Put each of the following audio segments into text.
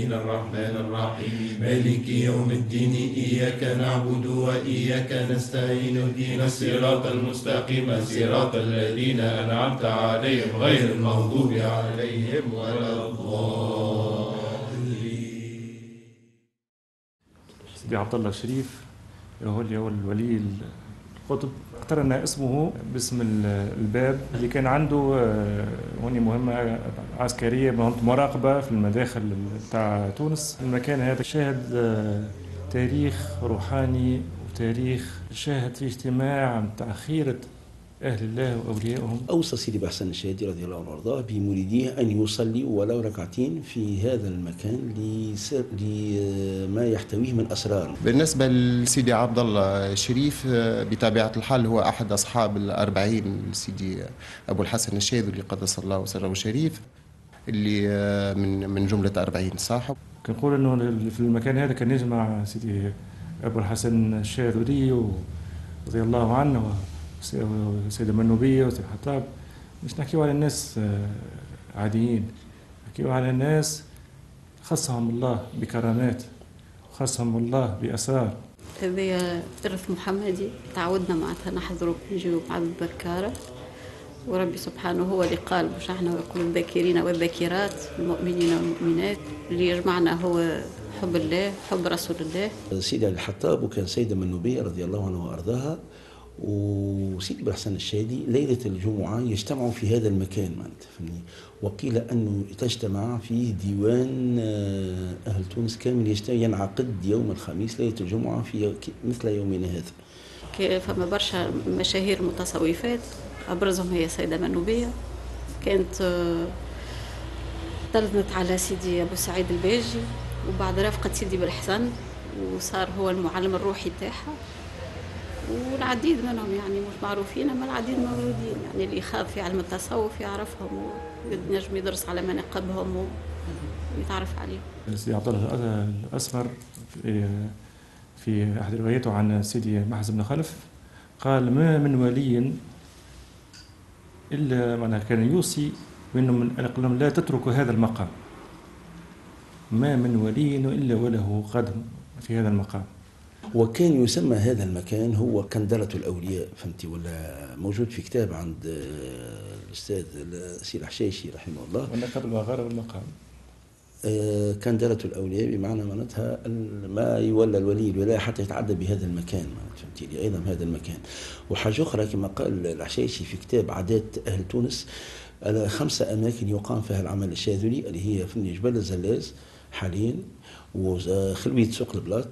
نستعين الرحمن الرحيم مالك يوم الدين إياك نعبد وإياك نستعين اهدنا الصراط المستقيم صراط الذين أنعمت عليهم غير المغضوب عليهم ولا الضالين. سيدي عبد الله الشريف هو الولي القطب، اقترن اسمه باسم الباب اللي كان عنده هوني مهمة عسكرية، مهمة مراقبة في المداخل بتاع تونس. المكان هذا شاهد تاريخ روحاني وتاريخ شاهد في اجتماع متاع خيرة أهل الله وأوليائهم. أوصى سيدي بحسن الشهادي رضي الله عنه وارضاه بمريديه أن يصلي ولو ركعتين في هذا المكان لما يحتويه من أسرار. بالنسبة لسيدي عبد الله الشريف بطبيعة الحال هو أحد أصحاب الأربعين سيدي أبو الحسن الشاذلي قدس الله سره الشريف، اللي من جملة 40 صاحب. كنقول أنه في المكان هذا كان يجمع سيدي أبو الحسن الشاذلي رضي الله عنه والسيدة المنوبية والسيد الحطاب. مش نحكيو على الناس عاديين، نحكيو على الناس خصهم الله بكرامات وخصهم الله بأسرار. هذا إرث محمدي تعودنا معناتها نحضروا نجيو بعد البكارة، وربي سبحانه هو اللي قال مش احنا ويقول الذاكرين والذاكرات المؤمنين والمؤمنات. اللي يجمعنا هو حب الله حب رسول الله. سيدي الحطاب وكان سيدة منوبية رضي الله عنها وأرضاها، وسيدي بحسن الشادي ليلة الجمعة يجتمعوا في هذا المكان معناتها، وقيل أنه تجتمع فيه ديوان أهل تونس كامل ينعقد يوم الخميس ليلة الجمعة في مثل يومنا هذا. فما برشا مشاهير متصوفات، أبرزهم هي سيدة منوبية كانت تلذنت على سيدي أبو سعيد الباجي، وبعد رافقة سيدي بالحسن وصار هو المعلم الروحي تاعها. والعديد منهم يعني مش معروفين، اما العديد موجودين، يعني اللي يخاض في علم التصوف يعرفهم وينجم يدرس على مناقبهم ويتعرف عليهم. سيدي عبد الله الأسمر في أحد رواياته عن سيدي محز بن خلف قال: ما من ولي إلا معناها كان يوصي بأنهم لا تتركوا هذا المقام. ما من ولي إلا وله قدم في هذا المقام. وكان يسمى هذا المكان هو كندرة الأولياء، فهمتي، ولا موجود في كتاب عند الأستاذ سي الحشاشي رحمه الله، واللقب الوغارة والمقام. كندرة الأولياء بمعنى معناتها ما يولى الولي الولاية حتى يتعدى بهذا المكان، فهمتي، لأيضا هذا المكان. وحاجة أخرى كما قال الحشاشي في كتاب عادات أهل تونس، 5 أماكن يقام فيها العمل الشاذلي، اللي هي في جبل الزلاز حاليا، وخلوية سوق البلاط،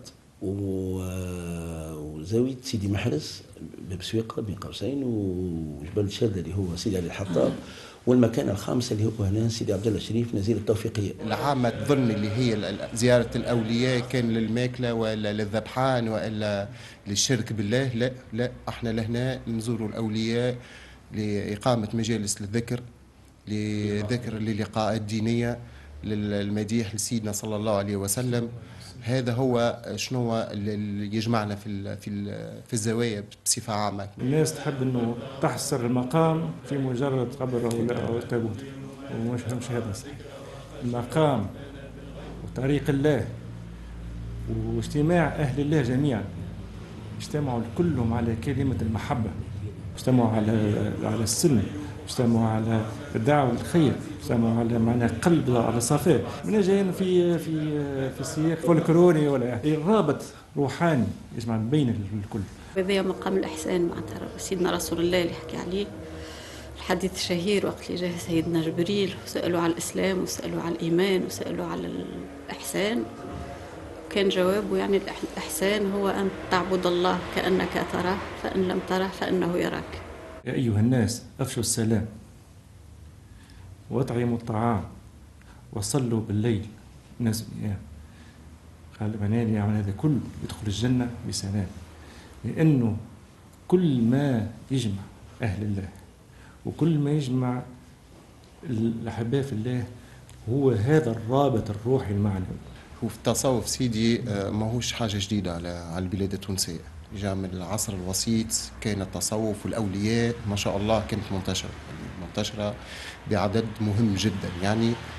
وزاوية سيدي محرز باب سويقة بين قوسين، وجبل الشاذلي اللي هو سيدي علي الحطاب، والمكان الخامس اللي هو هنا سيدي عبد الله الشريف نزيل التوفيقية. العامة تظن اللي هي زيارة الأولياء كان للماكلة ولا للذبحان ولا للشرك بالله. لا لا، احنا لهنا نزوروا الأولياء لإقامة مجالس للذكر، للقاءات دينية، للمديح لسيدنا صلى الله عليه وسلم. هذا هو شنو اللي يجمعنا في الزوايا بصفة عامة. الناس تحب انه تحصر المقام في مجرد قبر او تابوت، ومش هذا صحيح. المقام وطريق الله واجتماع اهل الله جميعا، اجتمعوا كلهم على كلمة المحبة، اجتمعوا على السلم، اجتمعوا على الدعوة للخير، اجتمعوا على معنى قلب على صفاء. من جايين في سياق فولكلوري ولا رابط روحاني يجمع بين الكل. هذا مقام الإحسان معناتها سيدنا رسول الله اللي حكى عليه الحديث الشهير، وقت اللي جاء سيدنا جبريل وسألوا على الإسلام وسألوا على الإيمان وسألوا على الإحسان، كان جوابه يعني الإحسان هو أن تعبد الله كأنك تراه، فإن لم تره فإنه يراك. يا أيها الناس أفشوا السلام وأطعموا الطعام وصلوا بالليل. الناس قال بناني يعني هذا كله يدخل الجنة بسلام، لأنه كل ما يجمع أهل الله وكل ما يجمع الأحباء في الله هو هذا الرابط الروحي المعنوي. وفي التصوف سيدي ماهوش حاجة جديدة على البلاد التونسية، جاء من العصر الوسيط كان التصوف والأولياء ما شاء الله كانت منتشرة بعدد مهم جدا. يعني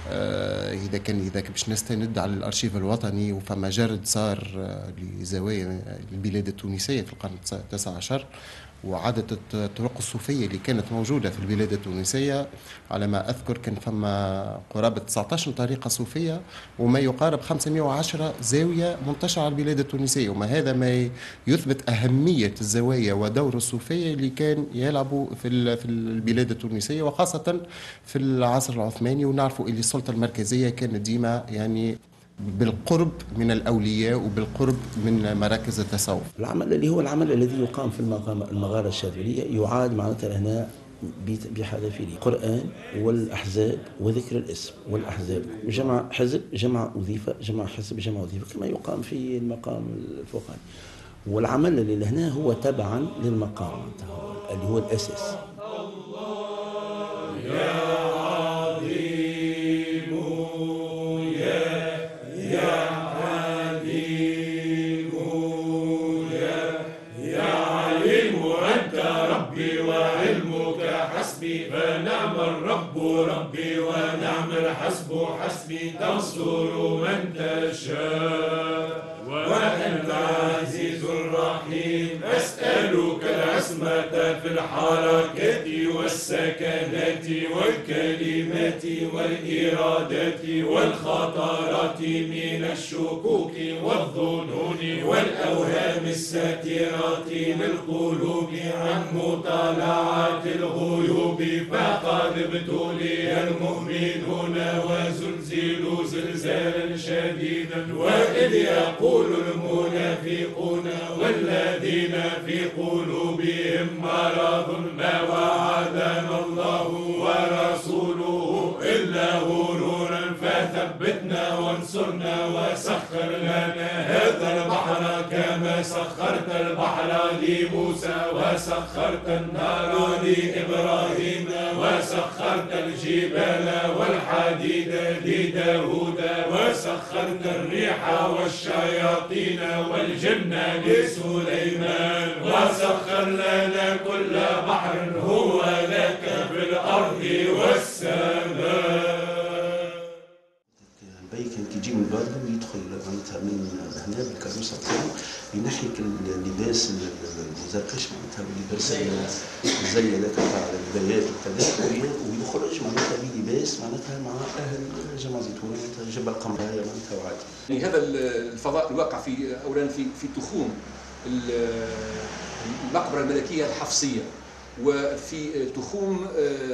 اذا كان باش نستند على الارشيف الوطني، وفما جرد صار لزوايا البلاد التونسيه في القرن التاسع عشر، وعدد الطرق الصوفيه اللي كانت موجوده في البلاد التونسيه على ما اذكر كان فما قرابه 19 طريقه صوفيه وما يقارب 510 زاويه منتشره على البلاد التونسيه. وما هذا ما يثبت اهميه الزوايا ودور الصوفيه اللي كان يلعبوا في البلاد التونسيه، وخاصه في العصر العثماني. ونعرفوا ان السلطه المركزيه كانت ديما يعني بالقرب من الأولياء وبالقرب من مراكز التصوف. العمل اللي هو العمل الذي يقام في المغارة الشاذلية يعاد معناتها هنا بحذافيره القرآن والأحزاب وذكر الاسم والأحزاب، جمع حزب جمع وظيفة جمع حزب جمع وظيفة كما يقام في المقام الفوقاني. والعمل اللي هنا هو تبعا للمقام اللي هو الأساس. فنعم الرب ربي ونعم الحسب حسبي، تنصر من تشاء وأنت العزيز الرحيم. أسألك العصمة في الحركات والسكنات والكلمات والإرادات والخطرات من الشكوك والظنون والأوهام الساترات للقلوب عن مطالعة الغيوب. فقد ابتلي المؤمنون وزلزلوا زلزالا شديدا، وإذ يقول المنافقون والذين في قلوبهم مرض ما وعدنا الله ورسوله إلا غرورا. فثبتنا وانصرنا وسخر لنا هذا البحر كما سخرت البحر لموسى وسخرت النار لإبراهيم وسخرت الجبال والحديد لداود وسخرت الريح والشياطين والجن لسليمان. وسخر لنا كل بحر هو لك في الأرض والسماء. البي كان كيجي من البلد ويدخل معناتها من هنا بالكروسه تاعو ينحي اللباس المزرقش معناتها اللباس زي هذاك تاع البيات وكذا، ويخرج معناتها بلباس معناتها مع اهل جمع زيتون معناتها جبل قمرايه معناتها وعادي. يعني هذا الفضاء الواقع في اولا في تخوم المقبره الملكيه الحفصيه، وفي تخوم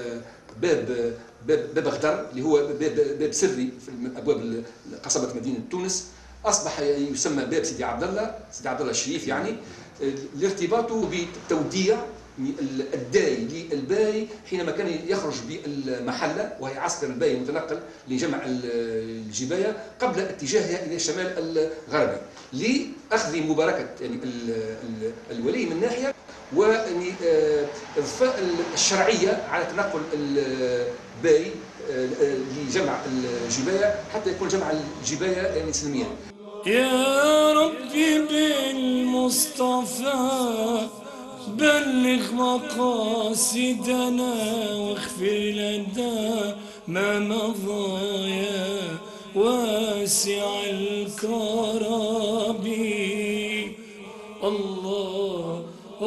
باب غدر اللي هو باب سري من ابواب قصبه مدينه تونس، اصبح يسمى باب سيدي عبد الله الشريف، يعني لارتباطه بتوديع الداي للباي حينما كان يخرج بالمحله وهي عسكر الباي المتنقل لجمع الجبايه قبل اتجاهها الى الشمال الغربي لاخذ مباركه يعني الولي من ناحيه، ويعني اضفاء الشرعيه على تنقل الباي لجمع الجبايه حتى يكون جمع الجبايه يعني سلميا. يا ربي بالمصطفى بلغ مقاصدنا واغفر لنا ما مضى يا واسع الكرم. الله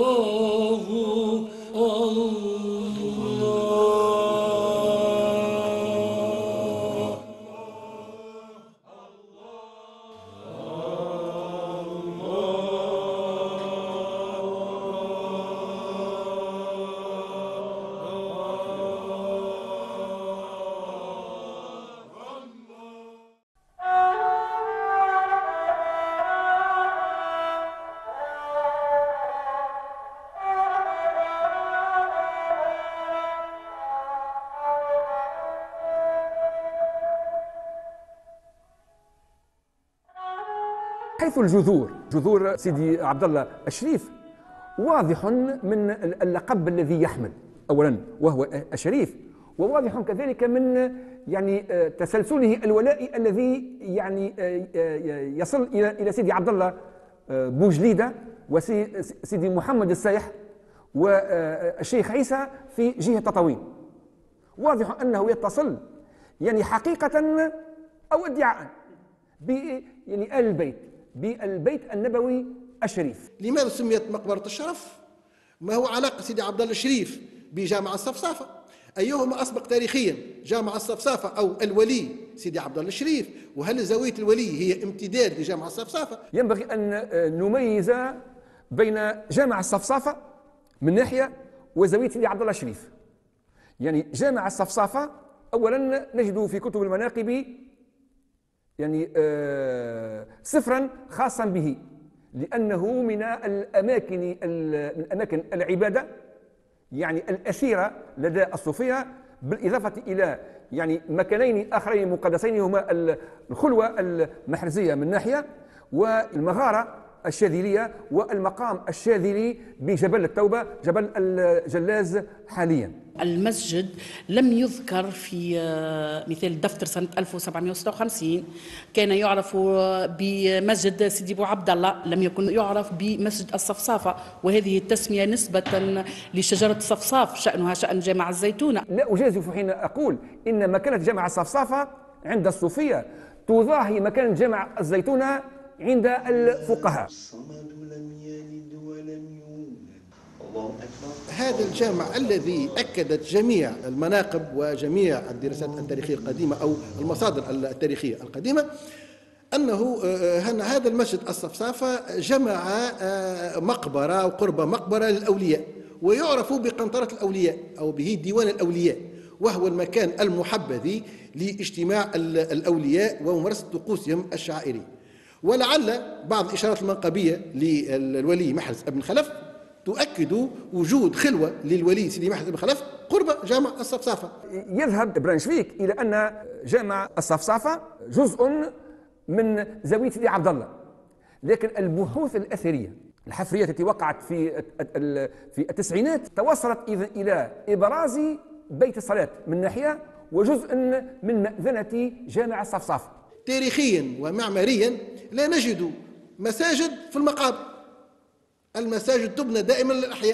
حيث جذور سيدي عبد الله الشريف واضح من اللقب الذي يحمل اولا وهو الشريف، وواضح كذلك من يعني تسلسله الولائي الذي يعني يصل الى سيدي عبد الله بوجليده وسيدي محمد السايح والشيخ عيسى في جهه تطاوين. واضح انه يتصل يعني حقيقة أو ادعاء يعني آل البيت بالبيت النبوي الشريف. لماذا سميت مقبرة الشرف؟ ما هو علاقة سيدي عبد الله الشريف بجامع الصفصافة؟ أيهما أسبق تاريخيا، جامع الصفصافة أو الولي سيدي عبد الله الشريف؟ وهل زاوية الولي هي امتداد لجامع الصفصافة؟ ينبغي أن نميز بين جامع الصفصافة من ناحية وزاوية سيدي عبد الله الشريف. يعني جامع الصفصافة أولا نجد في كتب المناقب يعني سفرا خاصا به، لأنه من الأماكن العبادة يعني الأسيرة لدى الصوفية، بالإضافة إلى يعني مكانين آخرين مقدسين هما الخلوة المحرزية من ناحية، والمغارة الشاذلية والمقام الشاذلي بجبل التوبة جبل الجلاز حاليا. المسجد لم يذكر في مثال دفتر سنة 1756، كان يعرف بمسجد سيدي بو عبد الله، لم يكن يعرف بمسجد الصفصافة، وهذه التسمية نسبة لشجرة الصفصاف شأنها شأن جامع الزيتونة. لا أجازف حين أقول إن مكانة جامع الصفصافة عند الصوفية تضاهي مكانة جامع الزيتونة عند الفقهاء. هذا الجامع الذي أكدت جميع المناقب وجميع الدراسات التاريخية القديمة أو المصادر التاريخية القديمة أنه هذا المسجد الصفصافة جمع مقبرة وقرب مقبرة للأولياء، ويعرف بقنطرة الأولياء أو به ديوان الأولياء، وهو المكان المحبذ لاجتماع الأولياء وممارسة طقوسهم الشعائرية. ولعل بعض الإشارات المنقبية للولي محرز بن خلف تؤكد وجود خلوة للولي سيدي محرز بن خلف قرب جامع الصفصافة. يذهب برانشفيك إلى أن جامع الصفصافة جزء من زاوية سيدي عبد الله، لكن البحوث الأثرية الحفرية التي وقعت في التسعينات توصلت إذن إلى إبراز بيت الصلاة من ناحية وجزء من مأذنة جامع الصفصافة. تاريخيا ومعماريا لا نجد مساجد في المقابر، المساجد تبنى دائما للأحياء،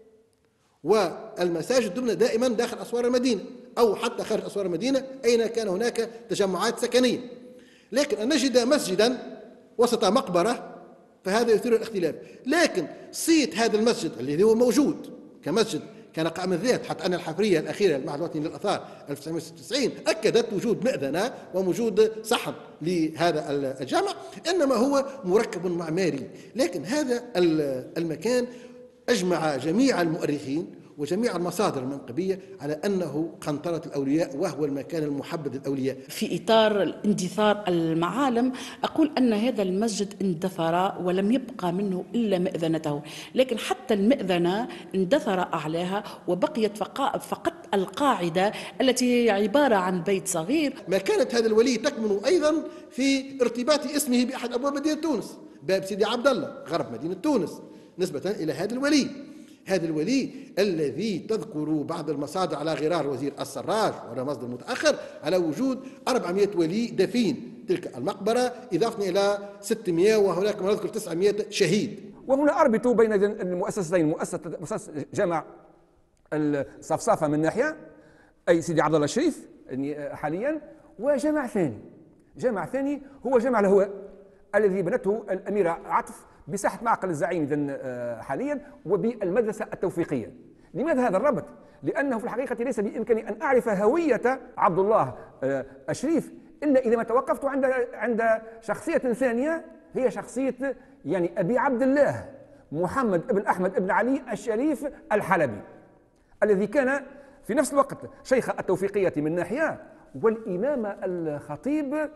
والمساجد تبنى دائما داخل أسوار المدينة أو حتى خارج أسوار المدينة أين كان هناك تجمعات سكنية. لكن أن نجد مسجدا وسط مقبرة فهذا يثير الاختلاف. لكن صيت هذا المسجد الذي هو موجود كمسجد كان قائم الذات، حتى أن الحفرية الأخيرة للمعهد الوطني للآثار 1996 أكدت وجود مأذنة ووجود صحن لهذا الجامع، إنما هو مركب معماري. لكن هذا المكان أجمع جميع المؤرخين وجميع المصادر المنقبية على أنه قنطرة الأولياء وهو المكان المحبب للأولياء. في إطار اندثار المعالم أقول أن هذا المسجد اندثر ولم يبقى منه إلا مأذنته، لكن حتى المأذنة اندثر أعلاها وبقيت فقط القاعدة التي هي عبارة عن بيت صغير. مكانة هذا الولي تكمن أيضا في ارتباط اسمه بأحد أبواب مدينة تونس، باب سيدي عبد الله غرب مدينة تونس، نسبة إلى هذا الولي. هذا الولي الذي تذكر بعض المصادر على غرار وزير السراج ولا مصدر متأخر على وجود 400 ولي دفين تلك المقبرة، إضافة إلى 600 وهناك ما نذكر 900 شهيد. وهنا أربط بين المؤسستين، مؤسسة جامع الصفصافة من ناحية أي سيدي عبد الله الشريف حاليا، وجامع ثاني هو جامع الهواء الذي بنته الأميرة عطف بساحة معقل الزعيم إذن حاليا وبالمدرسة التوفيقية. لماذا هذا الربط؟ لأنه في الحقيقة ليس بإمكاني أن أعرف هوية عبد الله الشريف إلا إذا ما توقفت عند شخصية ثانية، هي شخصية يعني أبي عبد الله محمد بن أحمد بن علي الشريف الحلبي، الذي كان في نفس الوقت شيخ التوفيقية من ناحية والإمام الخطيب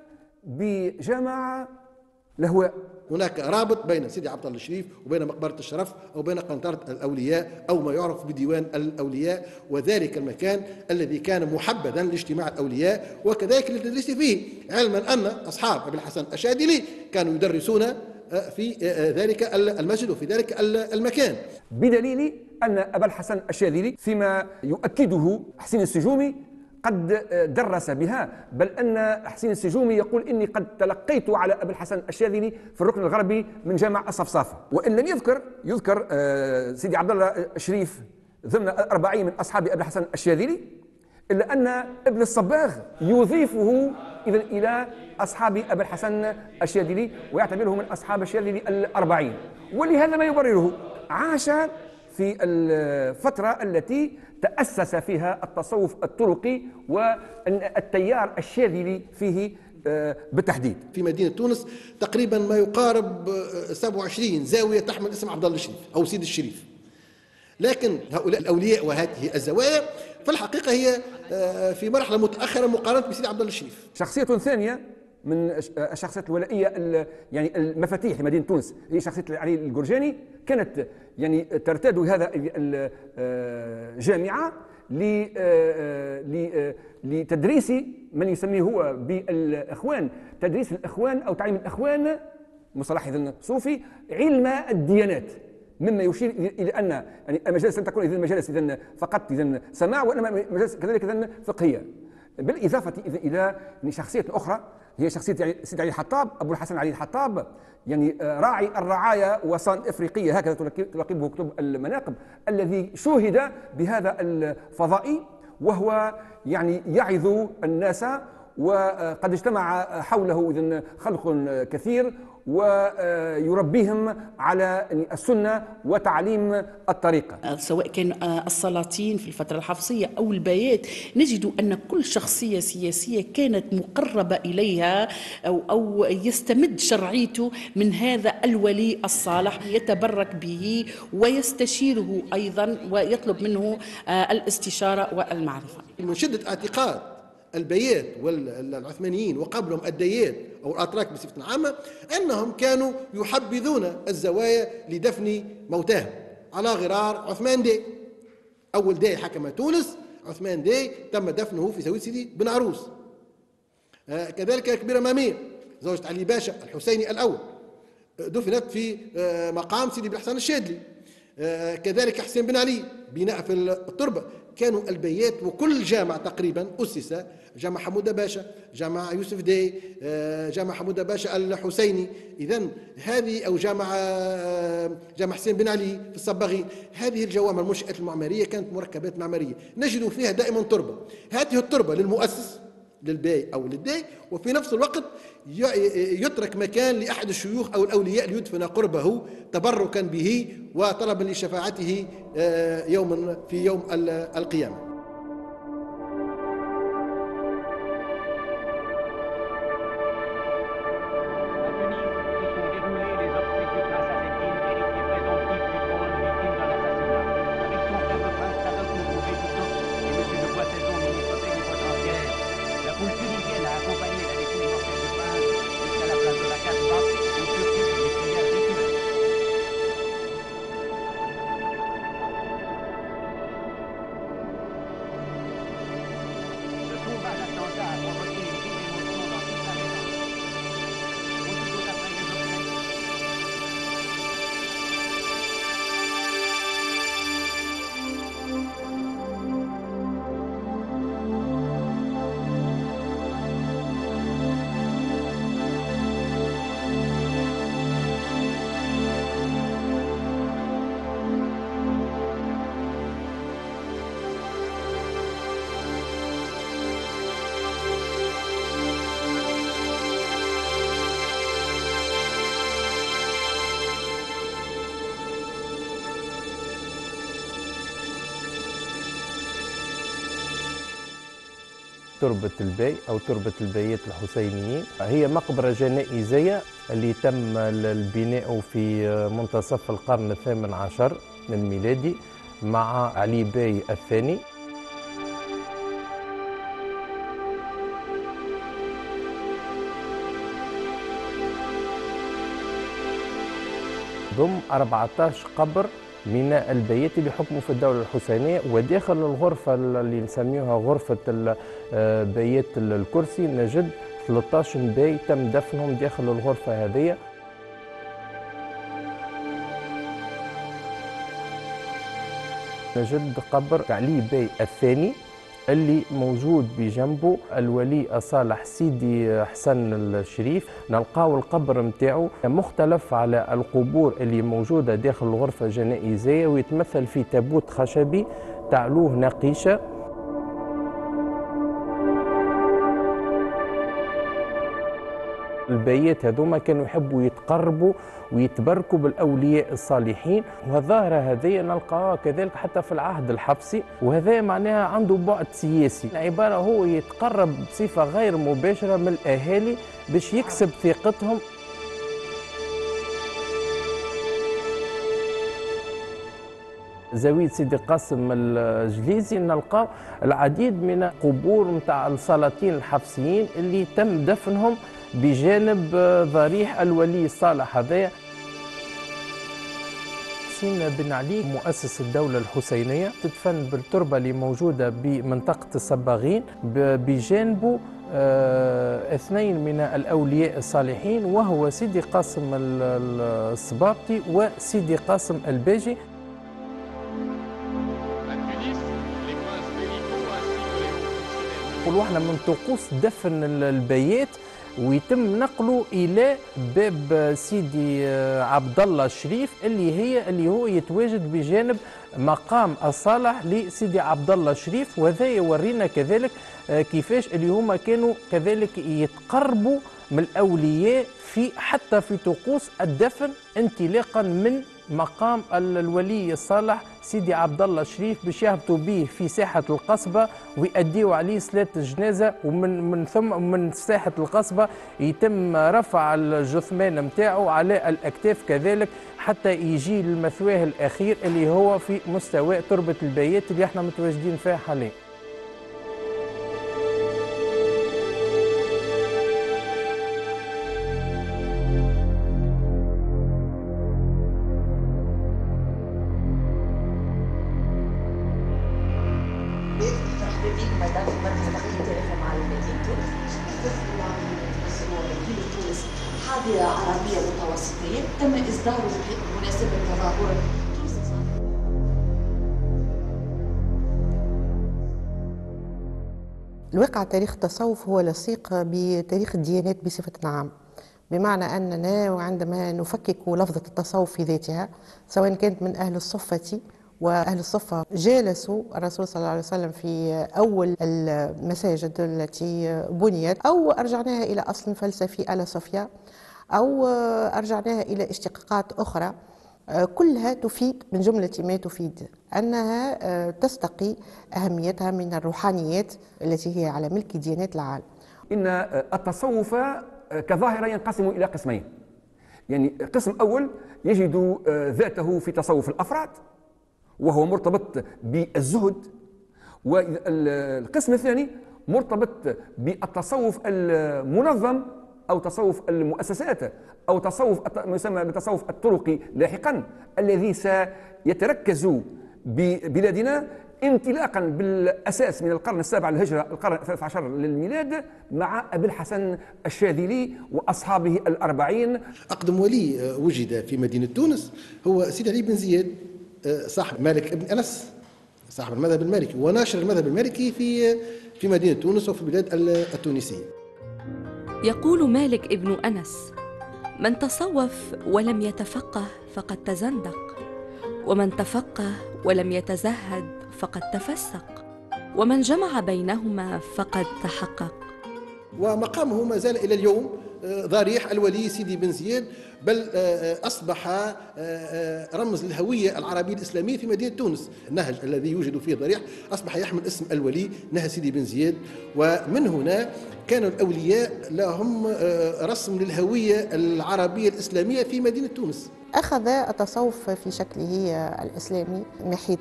بجامع الهواء. هناك رابط بين سيدي عبد الله الشريف وبين مقبرة الشرف أو بين قنطرة الأولياء أو ما يعرف بديوان الأولياء، وذلك المكان الذي كان محبذا لاجتماع الأولياء وكذلك للتدريس فيه، علما أن أصحاب أبي الحسن الشاذلي كانوا يدرسون في ذلك المسجد وفي ذلك المكان، بدليل أن أبا الحسن الشاذلي فيما يؤكده حسين السجومي قد درس بها، بل أن حسين السجومي يقول إني قد تلقيت على أبي الحسن الشاذلي في الركن الغربي من جامع الصفصافة. وإن لم يذكر سيدي عبد الله الشريف ضمن 40 من أصحاب أبي الحسن الشاذلي، إلا أن ابن الصباغ يضيفه إذا إلى أصحاب أبي الحسن الشاذلي ويعتبره من أصحاب الشاذلي الأربعين، ولهذا ما يبرره عاش في الفترة التي تأسس فيها التصوف الطرقي والتيار الشاذلي فيه بالتحديد. في مدينة تونس تقريبا ما يقارب 27 زاوية تحمل اسم عبد الله الشريف أو سيد الشريف، لكن هؤلاء الأولياء وهذه الزوايا في الحقيقة هي في مرحلة متأخرة مقارنة بسيدي عبد الله الشريف. شخصية ثانية من الشخصيات الولائية يعني المفاتيح لمدينة تونس هي شخصية علي الجرجاني، كانت يعني ترتاد هذا الجامعة لتدريس من يسميه هو بالإخوان، تدريس الإخوان أو تعليم الإخوان مصطلح إذن صوفي علم الديانات، مما يشير الى ان يعني المجالس لم تكن اذا مجالس اذا فقط اذا سماع، وانما مجالس كذلك اذا فقهيه، بالاضافه الى شخصيه اخرى هي شخصيه سيدي علي الحطاب، ابو الحسن علي الحطاب، يعني راعي الرعايا وصان افريقيه هكذا تلقبه كتب المناقب، الذي شوهد بهذا الفضائي وهو يعني يعظ الناس، وقد اجتمع حوله إذن خلق كثير ويربيهم على السنة وتعليم الطريقة. سواء كان السلاطين في الفترة الحفصية أو البيات، نجد أن كل شخصية سياسية كانت مقربة إليها أو يستمد شرعيته من هذا الولي الصالح، يتبرك به ويستشيره أيضا ويطلب منه الاستشارة والمعرفة. من شدة اعتقاد البيات والعثمانيين وقبلهم الديات أو الأتراك بصفة عامة أنهم كانوا يحبذون الزوايا لدفن موتاهم، على غرار عثمان دي، أول داي حكم تونس عثمان دي تم دفنه في زاوية سيدي بن عروس. كذلك كبيرة مامية زوجة علي باشا الحسيني الأول دفنت في مقام سيدي بن حسن الشاذلي. كذلك حسين بن علي بناء في التربة. كانوا البيات وكل جامع تقريبا أسس، جامع حمودة باشا، جامع يوسف دي، جامع حمودة باشا الحسيني، إذن هذه أو جامع حسين بن علي في الصباغين، هذه الجوامع المنشآت المعمارية كانت مركبات معمارية نجد فيها دائما تربة، هذه التربة للمؤسس للباي أو للداي، وفي نفس الوقت يترك مكان لأحد الشيوخ أو الأولياء ليدفن قربه تبركا به وطلبا لشفاعته في يوم القيامة. تربة الباي أو تربة البايات الحسينيين هي مقبرة جنائزية اللي تم البناء في منتصف القرن الثامن عشر الميلادي مع علي باي الثاني. ضم 14 قبر من البيات اللي حكموا في الدولة الحسينية، وداخل الغرفة اللي نسميوها غرفة بيات الكرسي نجد 13 باي تم دفنهم داخل الغرفة هذه. نجد قبر علي باي الثاني اللي موجود بجنبه الولي الصالح سيدي حسن الشريف. نلقاو القبر متاعو مختلف على القبور اللي موجودة داخل الغرفة الجنائزية، ويتمثل في تابوت خشبي تعلوه نقيشة. البيات هذوما كانوا يحبوا يتقربوا ويتبركوا بالأولياء الصالحين، والظاهرة هذه نلقاها كذلك حتى في العهد الحبسي، وهذا معناها عنده بعد سياسي. عبارة هو يتقرب بصفة غير مباشرة من الأهالي باش يكسب ثقتهم. زاوية سيدي قاسم الجليزي نلقاو العديد من قبور متاع السلاطين الحبسيين اللي تم دفنهم بجانب ضريح الولي الصالح هذايا. حسين بن علي مؤسس الدولة الحسينية تدفن بالتربة اللي موجودة بمنطقة الصباغين، بجانبه اثنين من الأولياء الصالحين وهو سيدي قاسم الصبابطي وسيدي قاسم الباجي. نقولوا احنا من طقوس دفن البيات ويتم نقله الى باب سيدي عبد الله الشريف اللي هو يتواجد بجانب مقام الصالح لسيدي عبد الله الشريف، وهذا يورينا كذلك كيفاش اللي هما كانوا كذلك يتقربوا من الاولياء حتى في طقوس الدفن انطلاقا من مقام الولي الصالح سيدي عبد الله الشريف باش يهبطوا به في ساحه القصبه ويأديوا عليه صلاه الجنازه، ومن ثم من ساحه القصبه يتم رفع الجثمان نتاعو على الاكتاف كذلك حتى يجي للمثواه الاخير اللي هو في مستوى تربه البيات اللي احنا متواجدين فيها حاليا. حاضرة عربية متوسطين تم إصداره بمناسبة تظاهرة. الواقع تاريخ التصوف هو لصيق بتاريخ الديانات بصفة عامة، بمعنى أننا وعندما نفكك لفظة التصوف في ذاتها سواء كانت من أهل الصفة، وأهل الصفة جالسوا الرسول صلى الله عليه وسلم في أول المساجد التي بنيت، أو أرجعناها إلى أصل فلسفي آل صوفيا، أو أرجعناها إلى اشتقاقات أخرى، كلها تفيد من جملة ما تفيد أنها تستقي أهميتها من الروحانيات التي هي على ملك ديانات العالم. إن التصوف كظاهرة ينقسم إلى قسمين، يعني قسم أول يجد ذاته في تصوف الأفراد وهو مرتبط بالزهد، والقسم الثاني مرتبط بالتصوف المنظم أو تصوف المؤسسات أو تصوف ما يسمى بالتصوف الطرقي لاحقا، الذي سيتركز ببلادنا انطلاقا بالأساس من القرن السابع للهجرة القرن الثالث عشر للميلاد مع أبي الحسن الشاذلي وأصحابه الأربعين. أقدم ولي وجد في مدينة تونس هو سيدي علي بن زياد صاحب مالك ابن أنس، صاحب المذهب المالكي وناشر المذهب المالكي في مدينة تونس وفي البلاد التونسية. يقول مالك ابن أنس: من تصوف ولم يتفقه فقد تزندق، ومن تفقه ولم يتزهد فقد تفسق، ومن جمع بينهما فقد تحقق. ومقامه ما زال إلى اليوم ضريح الولي سيدي بن زياد، بل أصبح رمز للهوية العربية الإسلامية في مدينة تونس. النهج الذي يوجد فيه ضريح أصبح يحمل اسم الولي نهج سيدي بن زياد، ومن هنا كانوا الأولياء لهم رسم للهوية العربية الإسلامية في مدينة تونس. أخذ التصوف في شكله الإسلامي من ناحية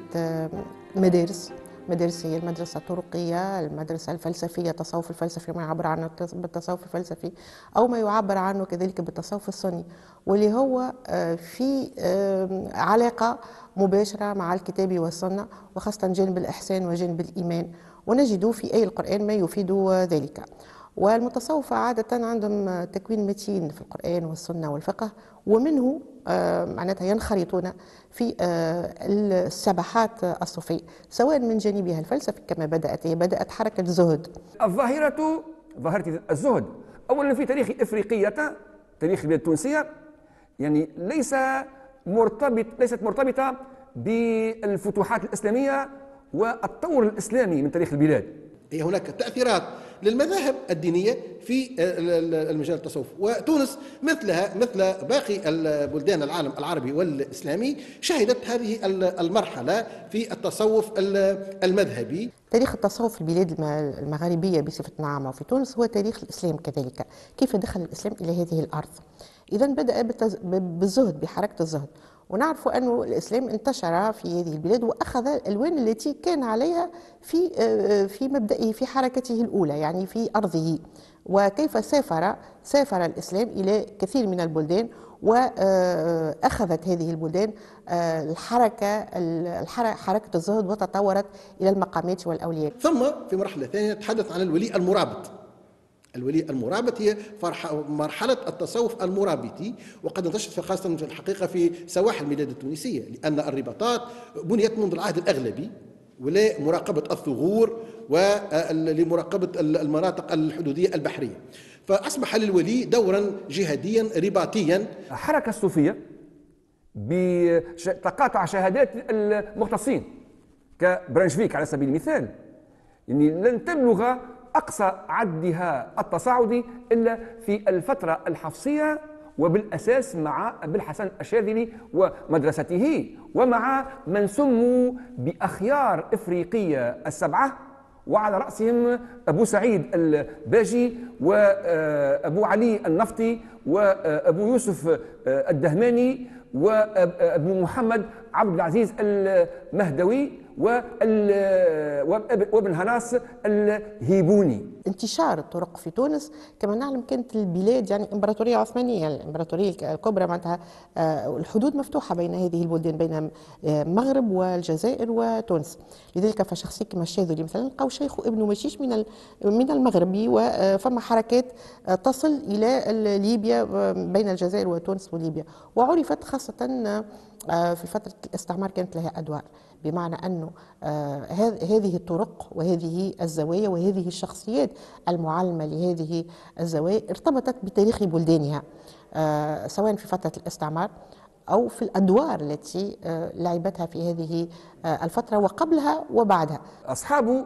مدارس هي المدرسة الطرقية، المدرسة الفلسفية، التصوف الفلسفي ما يعبر عنه بالتصوف الفلسفي، أو ما يعبر عنه كذلك بالتصوف السني، واللي هو في علاقة مباشرة مع الكتاب والسنة، وخاصة جانب الإحسان وجانب الإيمان، ونجد في آية القرآن ما يفيد ذلك. والمتصوفة عادة عندهم تكوين متين في القرآن والسنة والفقه، ومنه معناتها ينخرطون في السبحات الصوفية، سواء من جانبها الفلسفي كما بدأت حركة الزهد. ظاهرة الزهد أولا في تاريخ إفريقية، تاريخ البلاد التونسية، يعني ليست مرتبطة بالفتوحات الإسلامية والتطور الإسلامي من تاريخ البلاد. هناك تأثيرات للمذاهب الدينية في المجال التصوف. وتونس مثلها مثل باقي البلدان العالم العربي والإسلامي شهدت هذه المرحلة في التصوف المذهبي. تاريخ التصوف في البلاد المغاربية بصفة عامة وفي تونس هو تاريخ الإسلام كذلك، كيف دخل الإسلام إلى هذه الأرض. إذا بدأ بالزهد، بحركة الزهد، ونعرف أن الإسلام انتشر في هذه البلاد وأخذ الألوان التي كان عليها في مبدئه في حركته الأولى، يعني في أرضه، وكيف سافر الإسلام إلى كثير من البلدان، وأخذت هذه البلدان حركة الزهد وتطورت إلى المقامات والأولياء. ثم في مرحلة ثانية نتحدث عن الولي المرابط. الولي المرابط هي مرحلة التصوف المرابطي، وقد انتشرت خاصة في الحقيقة في سواحل البلاد التونسية، لأن الرباطات بنيت منذ العهد الأغلبي ولمراقبة الثغور ولمراقبة المناطق الحدودية البحرية، فأصبح للولي دورا جهاديا رباطيا. الحركة الصوفية بتقاطع شهادات المختصين كبرانشفيك على سبيل المثال، يعني لن تبلغ أقصى عدها التصاعدي إلا في الفترة الحفصية، وبالأساس مع أبي الحسن الشاذلي ومدرسته، ومع من سموا بأخيار إفريقية السبعة، وعلى رأسهم أبو سعيد الباجي وأبو علي النفطي وأبو يوسف الدهماني وأبو محمد عبد العزيز المهدوي وابن هناس الهيبوني. انتشار الطرق في تونس كما نعلم كانت البلاد يعني امبراطوريه عثمانيه، الامبراطوريه الكبرى معناتها الحدود مفتوحه بين هذه البلدان، بين المغرب والجزائر وتونس. لذلك فشخصيه كما الشاذلي مثلا لقاو شيخ ابن مشيش من المغربي، وفما حركات تصل الى ليبيا بين الجزائر وتونس وليبيا، وعرفت خاصه في فتره الاستعمار كانت لها ادوار، بمعنى أنه هذه الطرق وهذه الزوايا وهذه الشخصيات المعلمة لهذه الزوايا ارتبطت بتاريخ بلدانها، سواء في فترة الاستعمار أو في الأدوار التي لعبتها في هذه الفترة وقبلها وبعدها. أصحاب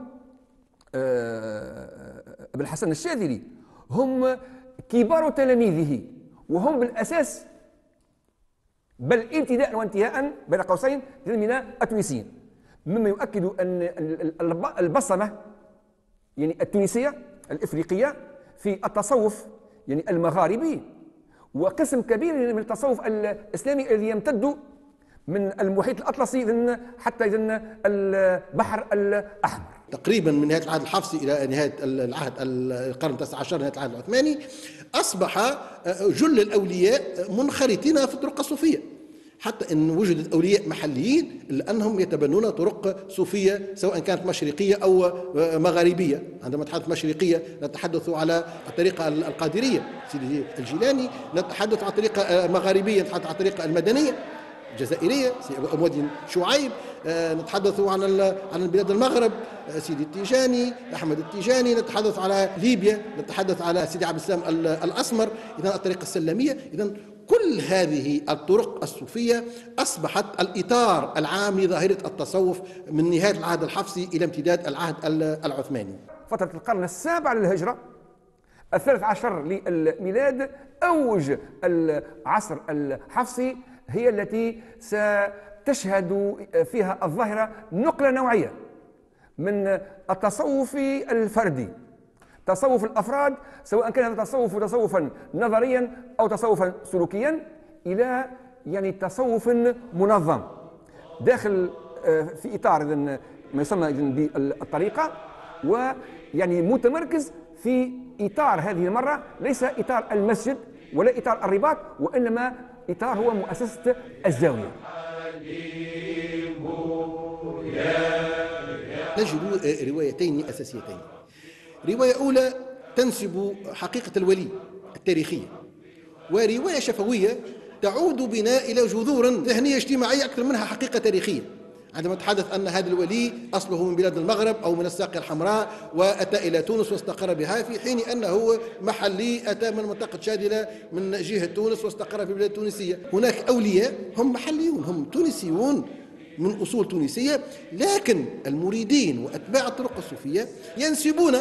أبي الحسن الشاذلي هم كبار تلاميذه، وهم بالأساس بل ابتداء وانتهاء بين قوسين من التونسيين، مما يؤكد أن البصمة يعني التونسية الإفريقية في التصوف يعني المغاربي، وقسم كبير من التصوف الإسلامي الذي يمتد من المحيط الأطلسي حتى البحر الأحمر. تقريبا من نهاية العهد الحفصي إلى نهاية العهد القرن ال19 نهاية العهد العثماني أصبح جل الأولياء منخرطين في الطرق الصوفية، حتى أن وجدت أولياء محليين لأنهم يتبنون طرق صوفية سواء كانت مشرقية أو مغاربية. عندما نتحدث مشرقية نتحدث على الطريقة القادرية سيدي الجيلاني، نتحدث عن طريقة مغاربية نتحدث عن الطريقة المدنية الجزائرية سيدي أبو أمود شعيب، نتحدث عن بلاد المغرب سيدي التيجاني أحمد التيجاني، نتحدث على ليبيا نتحدث على سيدي عبد السلام الأسمر، إذا الطريقة السلمية. إذا كل هذه الطرق الصوفية أصبحت الإطار العام لظاهرة التصوف من نهاية العهد الحفصي إلى امتداد العهد العثماني. فترة القرن السابع للهجرة، 13 للميلاد، أوج العصر الحفصي هي التي ستشهد فيها الظاهرة نقلة نوعية من التصوف الفردي، تصوف الأفراد، سواء كان التصوف تصوفا نظريا أو تصوفا سلوكيا، إلى يعني تصوف منظم داخل في إطار ما يسمى بالطريقة، ويعني متمركز في إطار هذه المرة ليس إطار المسجد ولا إطار الرباط، وإنما إطار هو مؤسسة الزاوية. نجد روايتين أساسيتين. رواية أولى تنسب حقيقة الولي التاريخية، ورواية شفوية تعود بنا إلى جذور ذهنية اجتماعية أكثر منها حقيقة تاريخية. عندما نتحدث أن هذا الولي أصله من بلاد المغرب أو من الساقية الحمراء وأتى إلى تونس واستقر بها، في حين أنه محلي أتى من منطقة شادلة من جهة تونس واستقر في البلاد التونسية. هناك أولياء هم محليون، هم تونسيون من أصول تونسية، لكن المريدين وأتباع الطرق الصوفية ينسبون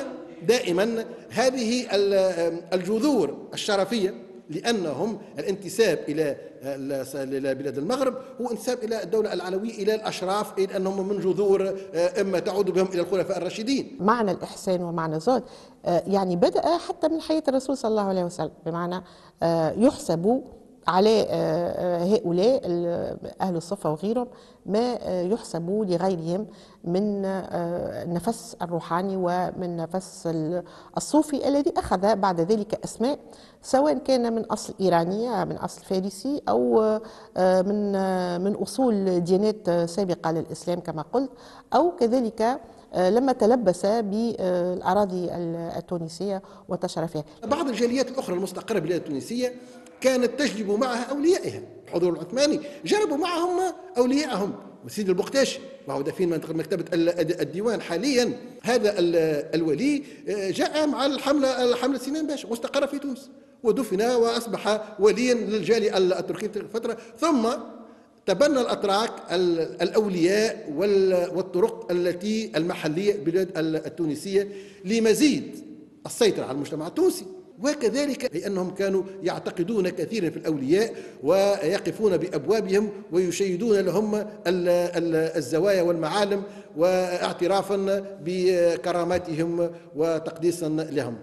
دائما هذه الجذور الشرفية، لأنهم الانتساب إلى بلاد المغرب هو انتساب إلى الدولة العلوية، إلى الأشراف، إلى أنهم من جذور إما تعود بهم إلى الخلفاء الراشدين. معنى الإحسان ومعنى الزهد يعني بدأ حتى من حياة الرسول صلى الله عليه وسلم، بمعنى يحسب على هؤلاء أهل الصفة وغيرهم ما يحسب لغيرهم من النفس الروحاني ومن نفس الصوفي الذي أخذ بعد ذلك أسماء، سواء كان من أصل إيراني من أصل فارسي أو من أصول ديانات سابقة للإسلام كما قلت، أو كذلك لما تلبس بالأراضي التونسية وانتشر فيها. بعض الجاليات الأخرى المستقرة بالبلاد التونسية كانت تجلب معها أوليائها. الحضور العثماني جلبوا معهم أوليائهم، وسيد البقتاشي وهو دفين منطقة مكتبة الديوان حاليا. هذا الولي جاء مع الحملة سنان باشا واستقر في تونس ودفن وأصبح وليا للجالية التركية في فترة، ثم تبنى الأتراك الأولياء والطرق التي المحلية بالبلاد التونسية لمزيد السيطرة على المجتمع التونسي. وكذلك لأنهم كانوا يعتقدون كثيرا في الأولياء ويقفون بأبوابهم ويشيدون لهم الزوايا والمعالم واعترافا بكراماتهم وتقديسا لهم.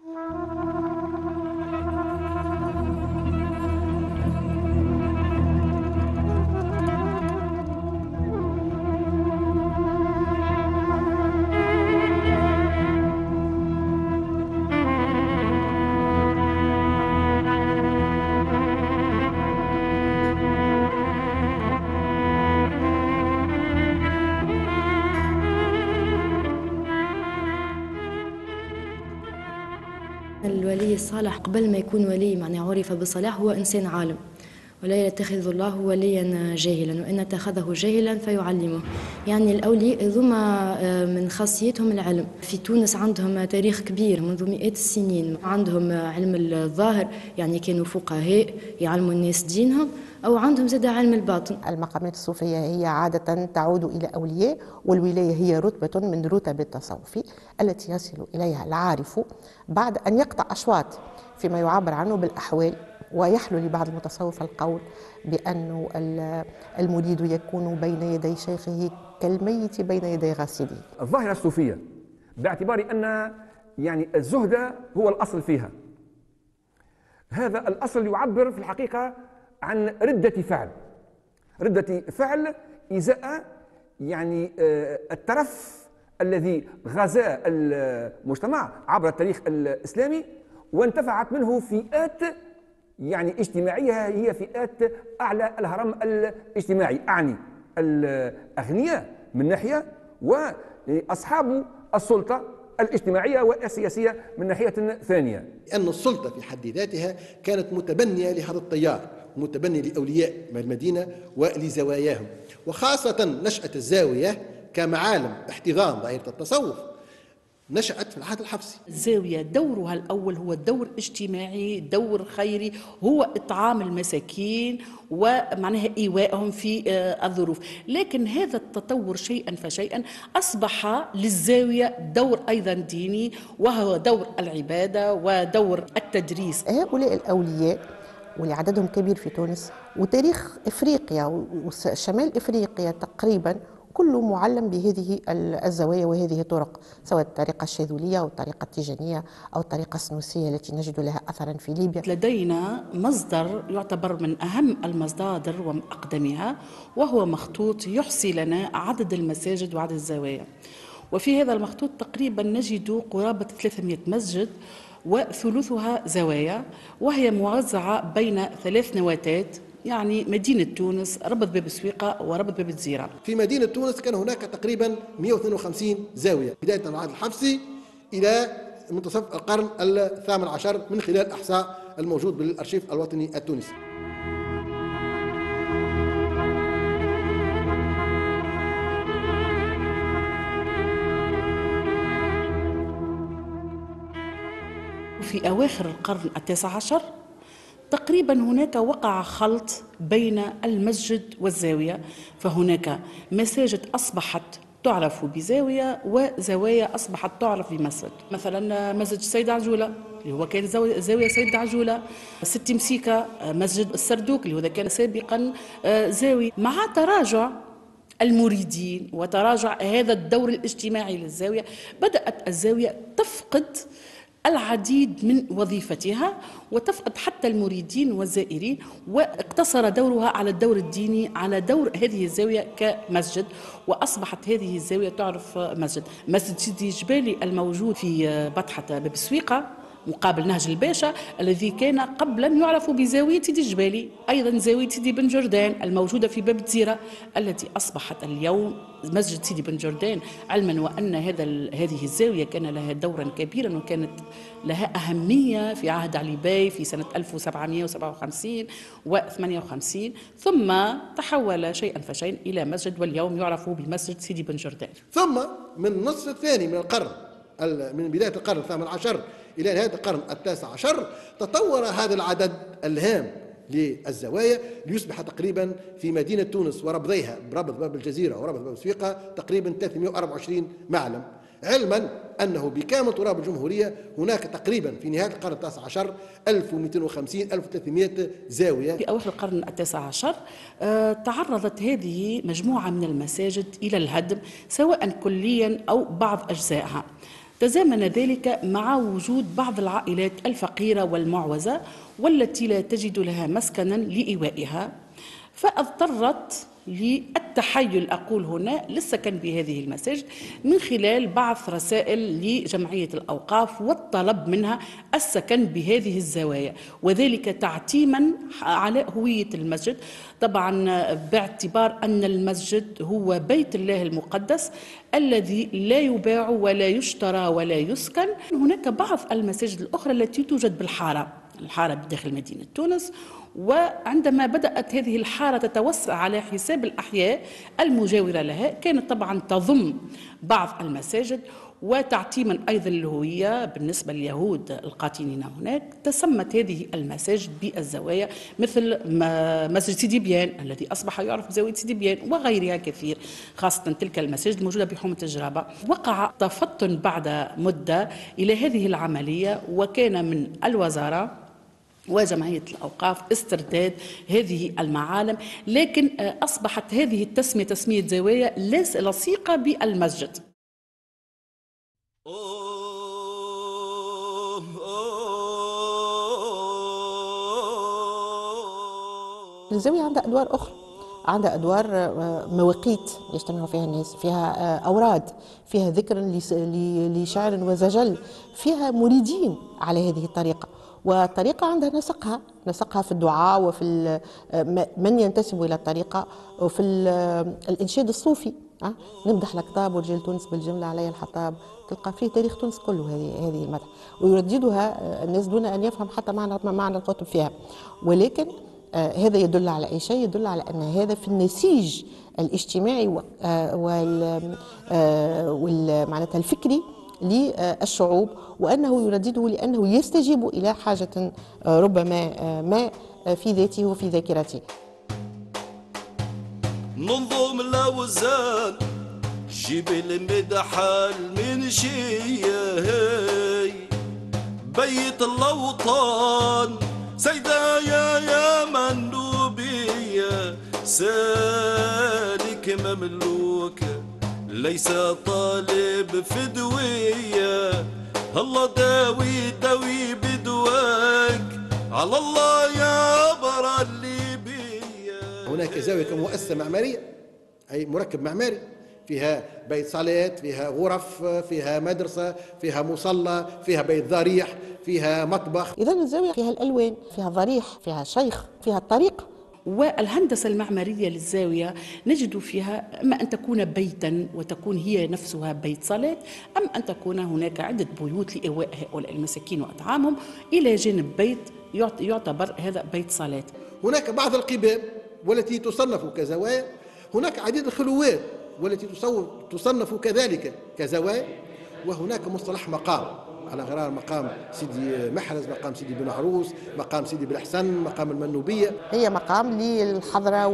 الولي الصالح قبل ما يكون ولي معناه عرف بالصلاح هو إنسان عالم، ولا يتخذ الله وليا جاهلا، وإن اتخذه جاهلا فيعلمه. يعني الأولياء ذوما من خاصيتهم العلم. في تونس عندهم تاريخ كبير منذ مئات السنين، عندهم علم الظاهر يعني كانوا فقهاء يعلموا الناس دينهم، أو عندهم زاد علم الباطن. المقامات الصوفية هي عادة تعود إلى أولياء، والولاية هي رتبة من رتب التصوف التي يصل إليها العارف بعد أن يقطع أشواط فيما يعبر عنه بالأحوال. ويحلو لبعض المتصوف القول بأن المريد يكون بين يدي شيخه كالميت بين يدي غاسله. الظاهرة الصوفية باعتبار أن يعني الزهد هو الأصل فيها، هذا الأصل يعبر في الحقيقة عن ردة فعل إزاء يعني الترف الذي غزا المجتمع عبر التاريخ الإسلامي، وانتفعت منه فئات يعني اجتماعية هي فئات أعلى الهرم الاجتماعي، أعني الأغنياء من ناحية وأصحاب السلطة الاجتماعية والسياسية من ناحية ثانية. لأن السلطة في حد ذاتها كانت متبنية لهذا التيار، متبنية لأولياء المدينة ولزواياهم، وخاصة نشأة الزاوية كمعالم احتضان ظاهرة التصوف نشأت في العهد الحفصي. الزاوية دورها الأول هو دور اجتماعي، دور خيري، هو إطعام المساكين ومعناها إيوائهم في الظروف. لكن هذا التطور شيئا فشيئا أصبح للزاوية دور أيضا ديني، وهو دور العبادة ودور التدريس. هؤلاء الأولياء واللي عددهم كبير في تونس وتاريخ إفريقيا وشمال إفريقيا تقريبا كله معلم بهذه الزوايا وهذه الطرق، سواء الطريقة الشاذلية أو الطريقة التيجانية أو الطريقة السنوسية التي نجد لها أثرا في ليبيا. لدينا مصدر يعتبر من أهم المصادر وأقدمها، وهو مخطوط يحصي لنا عدد المساجد وعدد الزوايا. وفي هذا المخطوط تقريبا نجد قرابة 300 مسجد وثلثها زوايا، وهي موزعة بين 3 نواتات، يعني مدينة تونس، ربط باب السويقة وربط باب الجزيرة. في مدينة تونس كان هناك تقريبا 152 زاوية بداية من العهد الحفصي إلى منتصف القرن ال18 من خلال إحصاء الموجود بالأرشيف الوطني التونسي. في أواخر القرن ال19 تقريبا هناك وقع خلط بين المسجد والزاوية، فهناك مساجد أصبحت تعرف بزاوية وزوايا أصبحت تعرف بمسجد. مثلا مسجد السيدة عجولة اللي هو كان زاوية سيدة عجولة، ست مسيكة مسجد السردوك اللي هو كان سابقا زاوية. مع تراجع المريدين وتراجع هذا الدور الاجتماعي للزاوية بدأت الزاوية تفقد العديد من وظيفتها وتفقد حتى المريدين والزائرين، واقتصر دورها على الدور الديني، على دور هذه الزاوية كمسجد، وأصبحت هذه الزاوية تعرف مسجد. مسجد سيدي جبالي الموجود في بطحة باب السويقة مقابل نهج الباشا الذي كان قبلا يعرف بزاوية سيدي الجبالي، أيضا زاوية سيدي بن جردان الموجودة في باب التزيرة التي أصبحت اليوم مسجد سيدي بن جردان، علما وأن هذه الزاوية كان لها دورا كبيرا وكانت لها أهمية في عهد علي باي في سنة 1757 و58، ثم تحول شيئا فشيئا إلى مسجد واليوم يعرف بمسجد سيدي بن جردان. ثم من النصف الثاني من القرن، من بداية القرن الثامن عشر إلى نهاية القرن التاسع عشر، تطور هذا العدد الهام للزوايا ليصبح تقريبا في مدينة تونس وربضيها بربط باب الجزيرة وربط باب السويقة تقريبا 324 معلم، علما أنه بكامل تراب الجمهورية هناك تقريبا في نهاية القرن التاسع عشر 1250 1300 زاوية. في أواخر القرن التاسع عشر تعرضت هذه مجموعة من المساجد إلى الهدم سواء كليا أو بعض أجزائها. تزامن ذلك مع وجود بعض العائلات الفقيرة والمعوزة والتي لا تجد لها مسكنا لإيوائها، فاضطرت للتحيل أقول هنا للسكن بهذه المساجد من خلال بعث رسائل لجمعية الأوقاف والطلب منها السكن بهذه الزوايا، وذلك تعتيما على هوية المسجد، طبعا باعتبار أن المسجد هو بيت الله المقدس الذي لا يباع ولا يشترى ولا يسكن. هناك بعض المساجد الأخرى التي توجد بالحارة بداخل مدينة تونس، وعندما بدأت هذه الحارة تتوسع على حساب الأحياء المجاورة لها كانت طبعا تضم بعض المساجد، وتعتيما أيضا الهوية بالنسبة لليهود القاطنين هناك تسمت هذه المساجد بالزوايا، مثل مسجد سيدي بيان الذي أصبح يعرف بزاوية سيدي بيان وغيرها كثير، خاصة تلك المساجد الموجودة بحومة الجرابة. وقع تفطن بعد مدة إلى هذه العملية، وكان من الوزارة وجمعية الأوقاف استرداد هذه المعالم، لكن أصبحت هذه التسمية تسمية زوايا لصيقة بالمسجد. الزاوية عندها أدوار أخرى، عندها أدوار مواقيت يجتمع فيها الناس، فيها أوراد، فيها ذكر لشاعر وزجل، فيها مريدين على هذه الطريقة، والطريقة عندها نسقها في الدعاء وفي من ينتسب إلى الطريقة وفي الإنشاد الصوفي. نمدح الأكتاب ورجال تونس بالجملة علي الحطاب، تلقى فيه تاريخ تونس كله هذه المدح، ويرددها الناس دون أن يفهم حتى معنى الكتب فيها. ولكن هذا يدل على أي شيء؟ يدل على أن هذا في النسيج الاجتماعي معناتها الفكري للشعوب، وأنه يردده لأنه يستجيب إلى حاجة ربما ما في ذاته وفي ذاكرته. ننظم الأوزان جيب المدحل من شيء بيت الأوطان سيدة يا مندوبية سالك مملوك ليس طالب فدوية الله داوي بدواك على الله يا برا الليبية. هناك زاوية كمؤسسة معمارية أي مركب معماري، فيها بيت صلاة، فيها غرف، فيها مدرسة، فيها مصلى، فيها بيت ضريح، فيها مطبخ. إذا الزاوية فيها الألوان، فيها ضريح، فيها شيخ، فيها الطريق. والهندسة المعمارية للزاوية نجد فيها إما أن تكون بيتا وتكون هي نفسها بيت صلاة، أم أن تكون هناك عدة بيوت لإيواء هؤلاء المساكين وأطعامهم إلى جانب بيت يعتبر هذا بيت صلاة. هناك بعض القباب والتي تصنف كزوايا، هناك عديد الخلوات والتي تصنف كذلك كزوايا، وهناك مصطلح مقام على غرار مقام سيدي محرز، مقام سيدي بن عروس، مقام سيدي بالحسن، مقام المنوبية. هي مقام للحضرة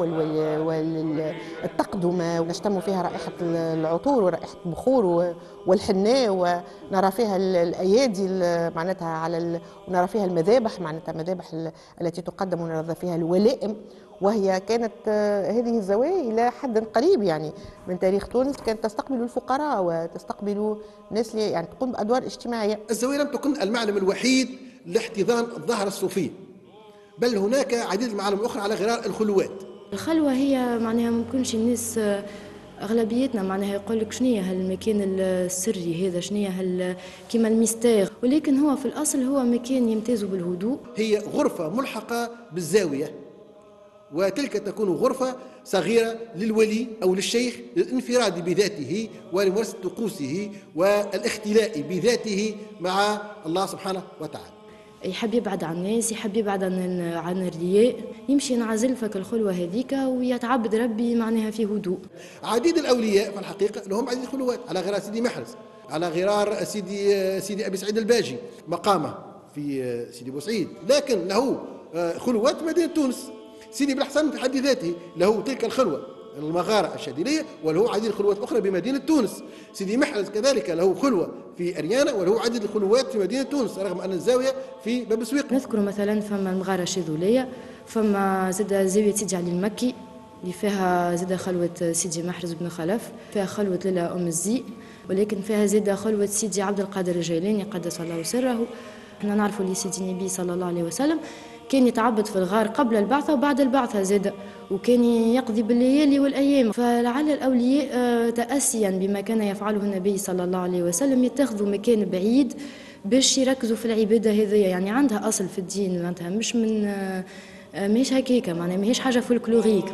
والتقدمة، ونشتم فيها رائحة العطور ورائحة البخور والحناء، ونرى فيها الأيادي معناتها ونرى فيها المذابح، معناتها المذابح التي تقدم ونرى فيها الولائم. وهي كانت هذه الزوايا إلى حد قريب يعني من تاريخ تونس كانت تستقبل الفقراء وتستقبل الناس يعني تقوم بأدوار اجتماعية. الزوايا لم تكن المعلم الوحيد لاحتضان الظاهرة الصوفية، بل هناك عديد المعالم الأخرى على غرار الخلوات. الخلوة هي معناها ممكنش الناس اغلبيتنا معناها يقول لك شنو هي هالمكان السري هذا، شنو هي كيما الميستير، ولكن هو في الاصل هو مكان يمتاز بالهدوء. هي غرفة ملحقة بالزاوية، وتلك تكون غرفة صغيرة للولي أو للشيخ للانفراد بذاته ولممارسة طقوسه والاختلاء بذاته مع الله سبحانه وتعالى. يحب يبعد عن الناس، يحب يبعد عن الرياء، يمشي ينعزل فك الخلوة هذيك ويتعبد ربي معناها في هدوء. عديد الأولياء في الحقيقة لهم عديد الخلوات، على غرار سيدي محرز، على غرار سيدي أبي سعيد الباجي مقامه في سيدي بوسعيد، لكن له خلوات في مدينة تونس. سيدي بالحسن في حد ذاته له تلك الخلوة المغارة الشاذلية، وله عديد الخلوات أخرى بمدينة تونس. سيدي محرز كذلك له خلوة في أريانا، وله عدد الخلوات في مدينة تونس، رغم أن الزاوية في باب سويق. نذكر مثلا فما المغارة الشاذلية، فما زاد زاوية سيدي علي المكي اللي فيها زاد خلوة سيدي محرز بن خلف، فيها خلوة ليلى أم الزي، ولكن فيها زاد خلوة سيدي عبد القادر الجيلاني قدس الله سره. احنا نعرفوا اللي سيدي النبي صلى الله عليه وسلم كان يتعبد في الغار قبل البعثة وبعد البعثة زاد، وكان يقضي بالليالي والأيام. فلعل الأولياء تأسيا بما كان يفعله النبي صلى الله عليه وسلم يتخذوا مكان بعيد باش يركزوا في العبادة هذيا، يعني عندها أصل في الدين، معناتها مش من ماهيش هكاكا، معناها ماهيش حاجة فولكلوريك.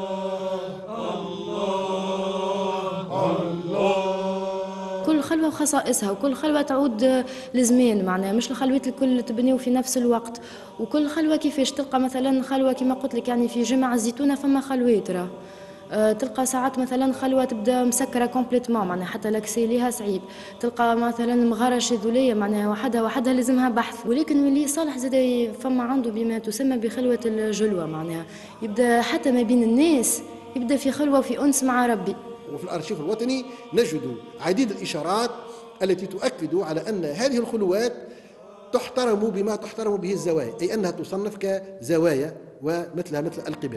كل خلوة وخصائصها، وكل خلوة تعود لزمان، معناها مش الخلوات الكل تبنيو في نفس الوقت، وكل خلوة كيفاش تلقى مثلا خلوة كما قلت لك يعني في جمع الزيتونة فما خلوات تلقى ساعات مثلا خلوة تبدا مسكرة كومبليتمون، معناها حتى لاكسي ليها صعيب. تلقى مثلا مغارة شاذلية معناها وحدها لازمها بحث، ولكن ولي صالح زاد فما عنده بما تسمى بخلوة الجلوة، معناها يبدا حتى ما بين الناس يبدا في خلوة وفي أنس مع ربي. وفي الأرشيف الوطني نجد عديد الإشارات التي تؤكد على أن هذه الخلوات تحترم بما تحترم به الزوايا، أي أنها تصنف كزوايا ومثلها مثل القباب.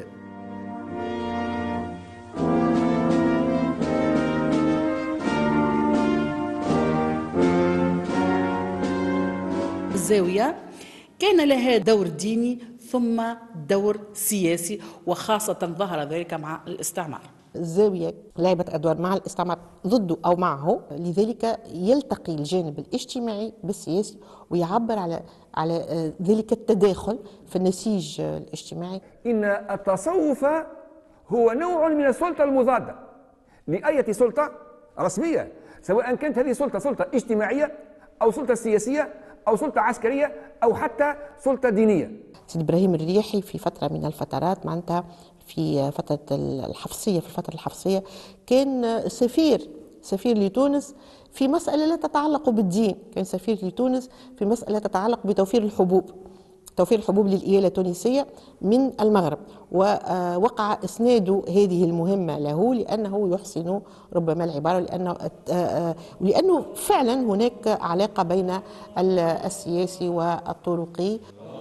الزاوية كان لها دور ديني ثم دور سياسي، وخاصة ظهر ذلك مع الاستعمار. الزاوية لعبت أدوار مع الاستعمار ضده أو معه، لذلك يلتقي الجانب الاجتماعي بالسياسي ويعبر على ذلك التداخل في النسيج الاجتماعي. إن التصوف هو نوع من السلطة المضادة لأية سلطة رسمية، سواء كانت هذه سلطة اجتماعية أو سلطة سياسية أو سلطة عسكرية أو حتى سلطة دينية. سيدي إبراهيم الرياحي في فترة من الفترات معناتها في فترة الحفصية، في الفترة الحفصية كان سفير لتونس في مسألة لا تتعلق بالدين، كان سفير لتونس في مسألة تتعلق بتوفير الحبوب للإيالة التونسية من المغرب، ووقع إسناد هذه المهمة له لأنه يحسن ربما العبارة، لأنه فعلا هناك علاقة بين السياسي والطرقي.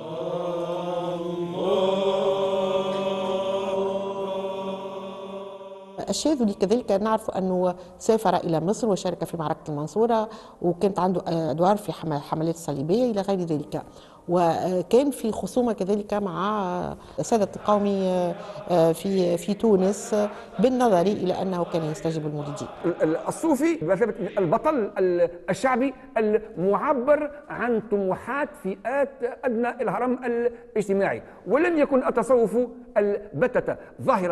الشاذلي كذلك نعرف أنه سافر إلى مصر وشارك في معركة المنصورة، وكانت عنده أدوار في حملات الصليبية إلى غير ذلك، وكان في خصومة كذلك مع سادة القومي في تونس بالنظر إلى أنه كان يستجيب المريدين. الصوفي بمثابة البطل الشعبي المعبر عن طموحات فئات أدنى الهرم الاجتماعي، ولم يكن التصوف البتة ظاهرة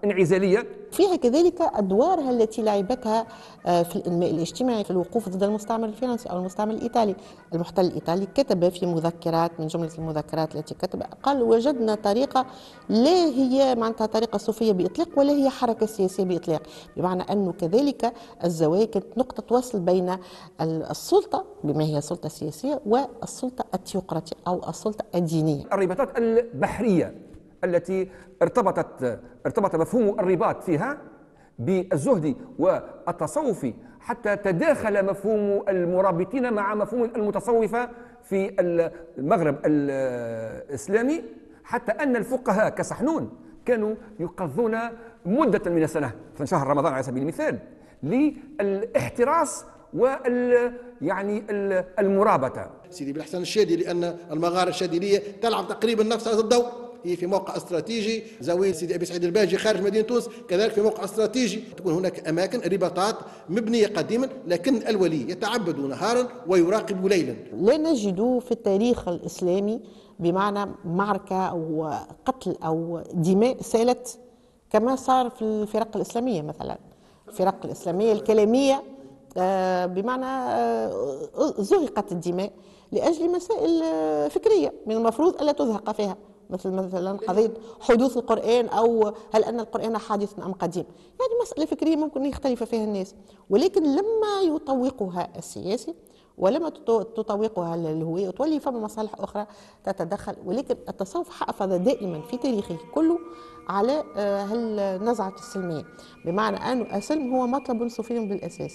انعزالية. فيها كذلك أدوارها التي لعبتها في الإنماء الاجتماعي، في الوقوف ضد المستعمر الفرنسي أو المستعمر الإيطالي. المحتل الإيطالي كتب في مذكرات، من جملة المذكرات التي كتب قال: وجدنا طريقة لا هي معناتها طريقة صوفية بإطلاق ولا هي حركة سياسية بإطلاق، بمعنى أنه كذلك الزوايا كانت نقطة وصل بين السلطة بما هي سلطة سياسية والسلطة التيوقراطية أو السلطة الدينية. الرباطات البحرية التي ارتبط مفهوم الرباط فيها بالزهد والتصوف، حتى تداخل مفهوم المرابطين مع مفهوم المتصوفة في المغرب الإسلامي، حتى أن الفقهاء كسحنون كانوا يقضون مدة من السنة في شهر رمضان على سبيل المثال للاحتراس يعني المرابطة. سيدي بالحسن الشادي، لأن المغارة الشادلية تلعب تقريبا نفس هذا الدور، هي في موقع استراتيجي. زاوية سيدي أبي سعيد الباجي خارج مدينة تونس كذلك في موقع استراتيجي. تكون هناك أماكن رباطات مبنية قديما، لكن الولي يتعبد نهارا ويراقب ليلا. لا نجد في التاريخ الإسلامي بمعنى معركة أو قتل أو دماء سالت كما صار في الفرق الإسلامية. مثلا الفرق الإسلامية الكلامية بمعنى زهقت الدماء لأجل مسائل فكرية من المفروض ألا تزهق فيها، مثلا قضية حدوث القرآن أو هل أن القرآن حادث أم قديم، يعني مسألة فكرية ممكن يختلف فيها الناس، ولكن لما يطوقها السياسي ولما تطوقها الهوية وتولي فما مصالح أخرى تتدخل. ولكن التصوف حافظ دائما في تاريخه كله على النزعة السلمية، بمعنى أن السلم هو مطلب صوفي بالأساس.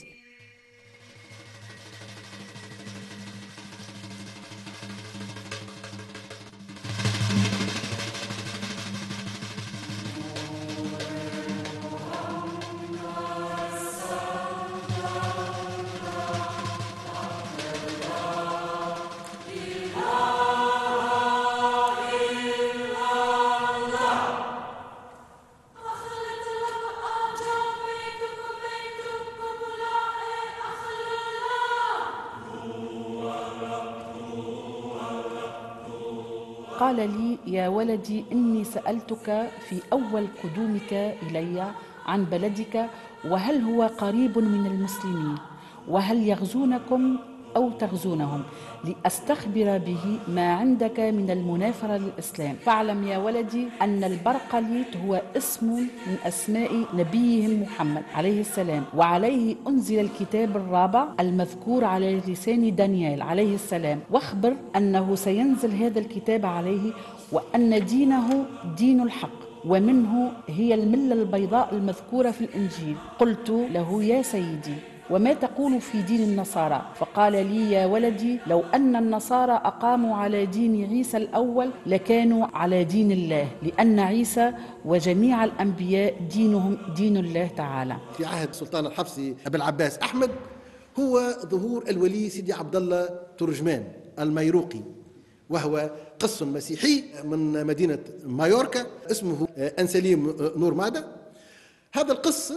قال لي: يا ولدي، إني سألتك في أول قدومك إلي عن بلدك، وهل هو قريب من المسلمين، وهل يغزونكم أو تغزونهم، لأستخبر به ما عندك من المنافرة للإسلام. فاعلم يا ولدي أن البرقليط هو اسم من أسماء نبيهم محمد عليه السلام، وعليه أنزل الكتاب الرابع المذكور على لسان دانيال عليه السلام، واخبر أنه سينزل هذا الكتاب عليه، وأن دينه دين الحق، ومنه هي الملة البيضاء المذكورة في الإنجيل. قلت له: يا سيدي، وما تقول في دين النصارى؟ فقال لي: يا ولدي، لو أن النصارى أقاموا على دين عيسى الأول لكانوا على دين الله، لأن عيسى وجميع الأنبياء دينهم دين الله تعالى. في عهد السلطان الحفصي أبي العباس أحمد هو ظهور الولي سيدي عبد الله ترجمان الميروقي، وهو قس مسيحي من مدينة مايوركا اسمه أنسليم نور مادة. هذا القس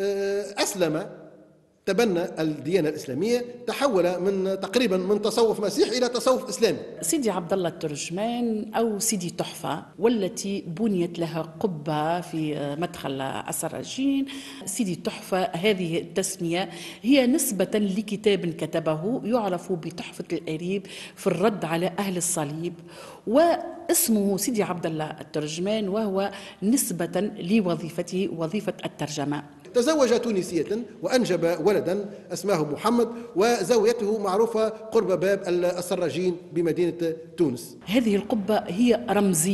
أسلم، تبنى الديانة الإسلامية، تحول تقريبا من تصوف مسيحي إلى تصوف إسلامي. سيدي عبد الله الترجمان أو سيدي تحفة، والتي بنيت لها قبة في مدخل السراجين. سيدي تحفة هذه التسمية هي نسبة لكتاب كتبه يعرف بتحفة الأريب في الرد على أهل الصليب، واسمه سيدي عبد الله الترجمان، وهو نسبة لوظيفته وظيفة الترجمة. تزوج تونسية وأنجب ولدا اسمه محمد، وزاويته معروفة قرب باب السراجين بمدينة تونس. هذه القبة هي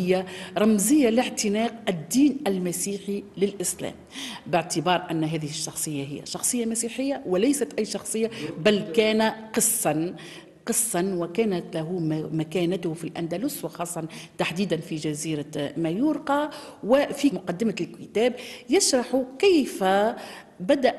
رمزية لاعتناق الدين المسيحي للإسلام، باعتبار أن هذه الشخصية هي شخصية مسيحية وليست أي شخصية، بل كان قسا، وكانت له مكانته في الأندلس، وخاصة تحديدا في جزيرة مايورقا. وفي مقدمة الكتاب يشرح كيف بدأ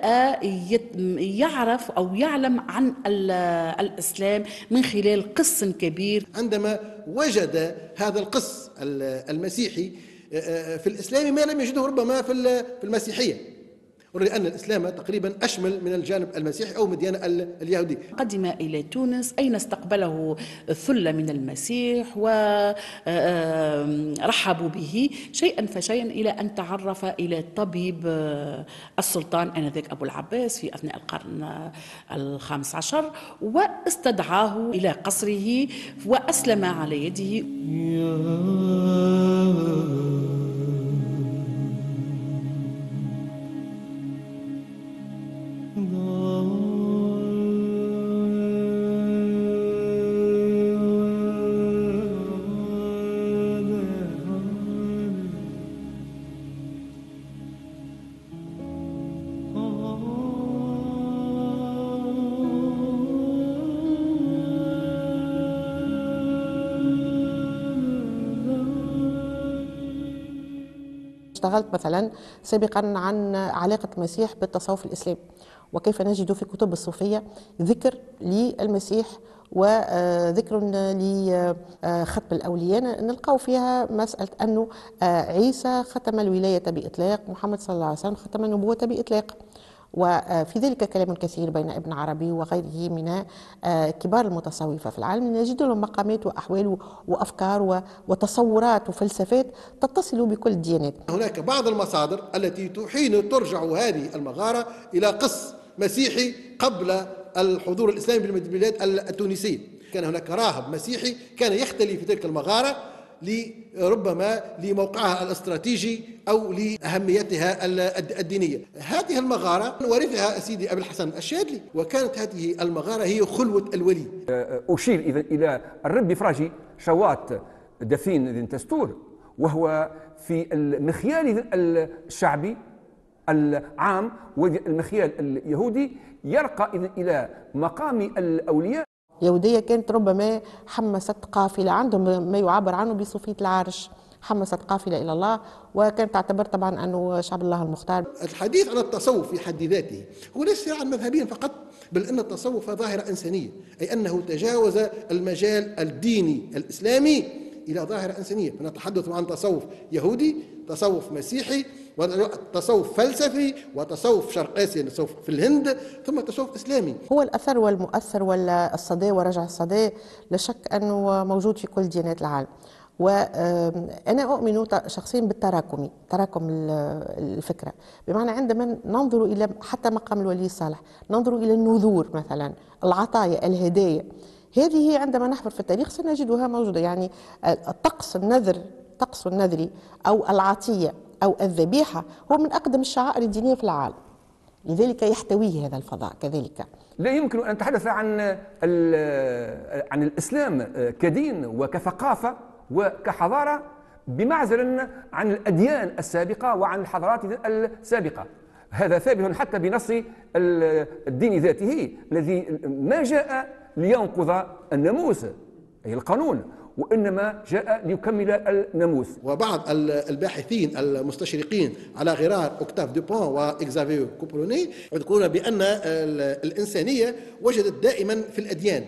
يعرف أو يعلم عن الإسلام من خلال قس كبير. عندما وجد هذا القس المسيحي في الإسلام ما لم يجده ربما في المسيحية، لأن الإسلام تقريبا أشمل من الجانب المسيحي أو من الديانة اليهودية. قدم إلى تونس أين استقبله ثلة من المسيح ورحبوا به شيئا فشيئا إلى أن تعرف إلى طبيب السلطان آنذاك أبو العباس في أثناء القرن ال15 واستدعاه إلى قصره وأسلم على يده. اشتغلت مثلا سابقا عن علاقة المسيح بالتصوف الإسلامي وكيف نجد في كتب الصوفية ذكر للمسيح وذكر لختم الأولياء، نلقاو فيها مسألة أنه عيسى ختم الولاية بإطلاق، محمد صلى الله عليه وسلم ختم النبوة بإطلاق. وفي ذلك كلام كثير بين ابن عربي وغيره من كبار المتصوفة في العالم، نجد لهم مقامات وأحوال وأفكار وتصورات وفلسفات تتصل بكل الديانات. هناك بعض المصادر التي حين ترجع هذه المغارة إلى قس مسيحي قبل الحضور الإسلامي بالبلاد التونسية. كان هناك راهب مسيحي كان يختلي في تلك المغارة ربما لموقعها الاستراتيجي أو لأهميتها الدينية. هذه المغارة ورثها سيدي أبي الحسن الشاذلي، وكانت هذه المغارة هي خلوة الولي. أشير إذا إلى الرب فراجي شواط دفين ذي تستور، وهو في المخيال الشعبي العام والمخيال اليهودي يرقى إذن إلى مقام الأولياء. يهودية كانت ربما حمست قافلة، عندهم ما يعبر عنه بصوفية العرش، حمست قافلة إلى الله، وكانت تعتبر طبعا أنه شعب الله المختار. الحديث عن التصوف في حد ذاته هو ليس صراعا مذهبيا فقط، بل أن التصوف ظاهرة إنسانية، أي أنه تجاوز المجال الديني الإسلامي إلى ظاهرة إنسانية. نتحدث عن تصوف يهودي، تصوف مسيحي، وتصوف فلسفي، وتصوف شرق آسيا، تصوف في الهند، ثم تصوف إسلامي. هو الأثر والمؤثر والصدى ورجع الصدى لا شك أنه موجود في كل ديانات العالم. وأنا أؤمن شخصيا بالتراكمي، تراكم الفكرة، بمعنى عندما ننظر إلى حتى مقام الولي الصالح، ننظر إلى النذور مثلا، العطايا، الهدايا، هذه عندما نحفر في التاريخ سنجدها موجودة. يعني الطقس النذري أو العطية أو الذبيحة هو من أقدم الشعائر الدينية في العالم، لذلك يحتويه هذا الفضاء كذلك. لا يمكن أن نتحدث عن الإسلام كدين وكثقافة وكحضارة بمعزل عن الأديان السابقة وعن الحضارات السابقة. هذا ثابت حتى بنص الدين ذاته الذي ما جاء لينقض الناموس أي القانون، وإنما جاء ليكمل الناموس. وبعض الباحثين المستشرقين على غرار أوكتاف دوبون وإكزافيو كوبروني يذكرون بأن الإنسانية وجدت دائما في الأديان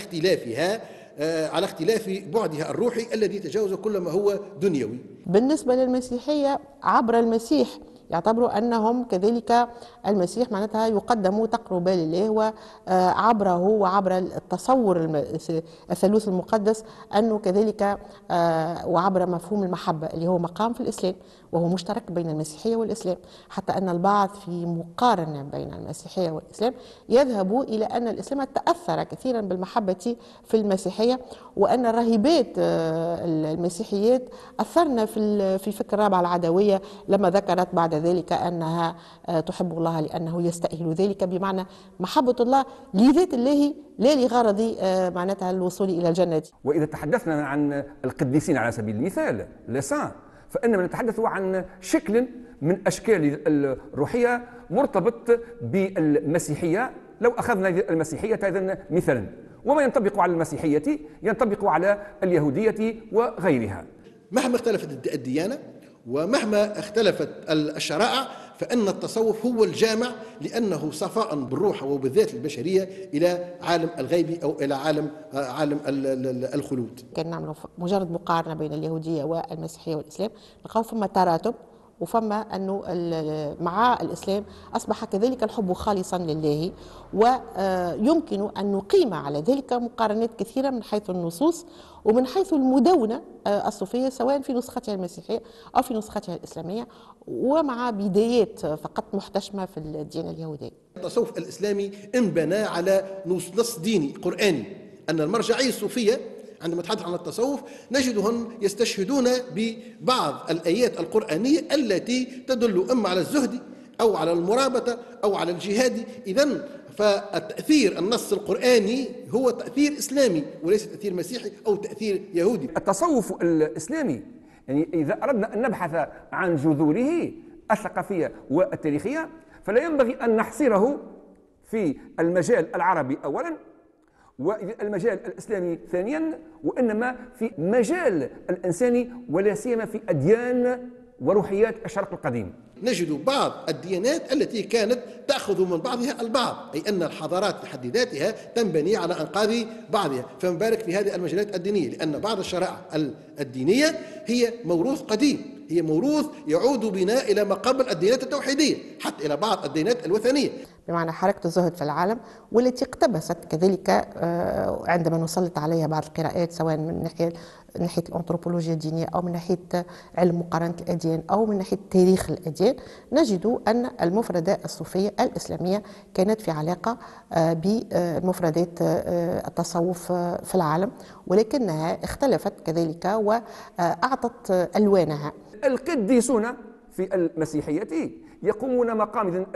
على اختلاف بعدها الروحي الذي تجاوز كل ما هو دنيوي. بالنسبة للمسيحية عبر المسيح يعتبروا أنهم كذلك المسيح معناتها يقدم تقربا لله، وعبره وعبر التصور الثالوث المقدس أنه كذلك وعبر مفهوم المحبة اللي هو مقام في الإسلام وهو مشترك بين المسيحية والإسلام، حتى أن البعض في مقارنة بين المسيحية والإسلام يذهب إلى أن الإسلام تأثر كثيرا بالمحبة في المسيحية، وأن الراهبات المسيحيات أثرنا في فكر الرابعة العدوية لما ذكرت بعد ذلك أنها تحب الله لأنه يستأهل ذلك، بمعنى محبة الله لذات الله لا لغرض معناتها الوصول إلى الجنة. وإذا تحدثنا عن القديسين على سبيل المثال لسان، فإننا نتحدث عن شكل من أشكال الروحية مرتبط بالمسيحية. لو أخذنا المسيحية إذن مثلا، وما ينطبق على المسيحية ينطبق على اليهودية وغيرها. مهما اختلفت الديانة ومهما اختلفت الشرائع، فإن التصوف هو الجامع، لأنه صفاء بالروح وبالذات البشرية إلى عالم الغيب أو إلى عالم الخلود. كان نعمل مجرد مقارنة بين اليهودية والمسيحية والإسلام، نلقاو فما تراتب وفما أنه مع الإسلام أصبح كذلك الحب خالصا لله، ويمكن أن نقيم على ذلك مقارنات كثيرة من حيث النصوص ومن حيث المدونة الصوفية، سواء في نسختها المسيحية أو في نسختها الإسلامية، ومع بدايات فقط محتشمة في الديانة اليهودية. التصوف الإسلامي انبنى على نص ديني قرآني، أن المرجعية الصوفية عندما نتحدث عن التصوف نجدهم يستشهدون ببعض الآيات القرآنية التي تدل إما على الزهد أو على المرابطة أو على الجهاد. إذن فالتأثير النص القرآني هو تأثير إسلامي وليس تأثير مسيحي أو تأثير يهودي. التصوف الإسلامي يعني إذا أردنا أن نبحث عن جذوره الثقافية والتاريخية فلا ينبغي أن نحصره في المجال العربي أولا والمجال الإسلامي ثانيا، وإنما في مجال الإنساني ولا سيما في أديان وروحيات الشرق القديم. نجد بعض الديانات التي كانت تأخذ من بعضها البعض، أي أن الحضارات في حد ذاتها تنبني على أنقاض بعضها، فما بالك في هذه المجالات الدينية، لأن بعض الشرائع الدينية هي موروث قديم، هي موروث يعود بنا إلى ما قبل الديانات التوحيدية حتى إلى بعض الديانات الوثنية، بمعنى حركة الزهد في العالم، والتي اقتبست كذلك عندما نسلط عليها بعض القراءات سواء من ناحية الأنثروبولوجيا الدينية أو من ناحية علم مقارنة الأديان أو من ناحية تاريخ الأديان، نجد أن المفردات الصوفية الإسلامية كانت في علاقة بمفردات التصوف في العالم، ولكنها اختلفت كذلك وأعطت ألوانها. القديسون في المسيحية يقومون مقام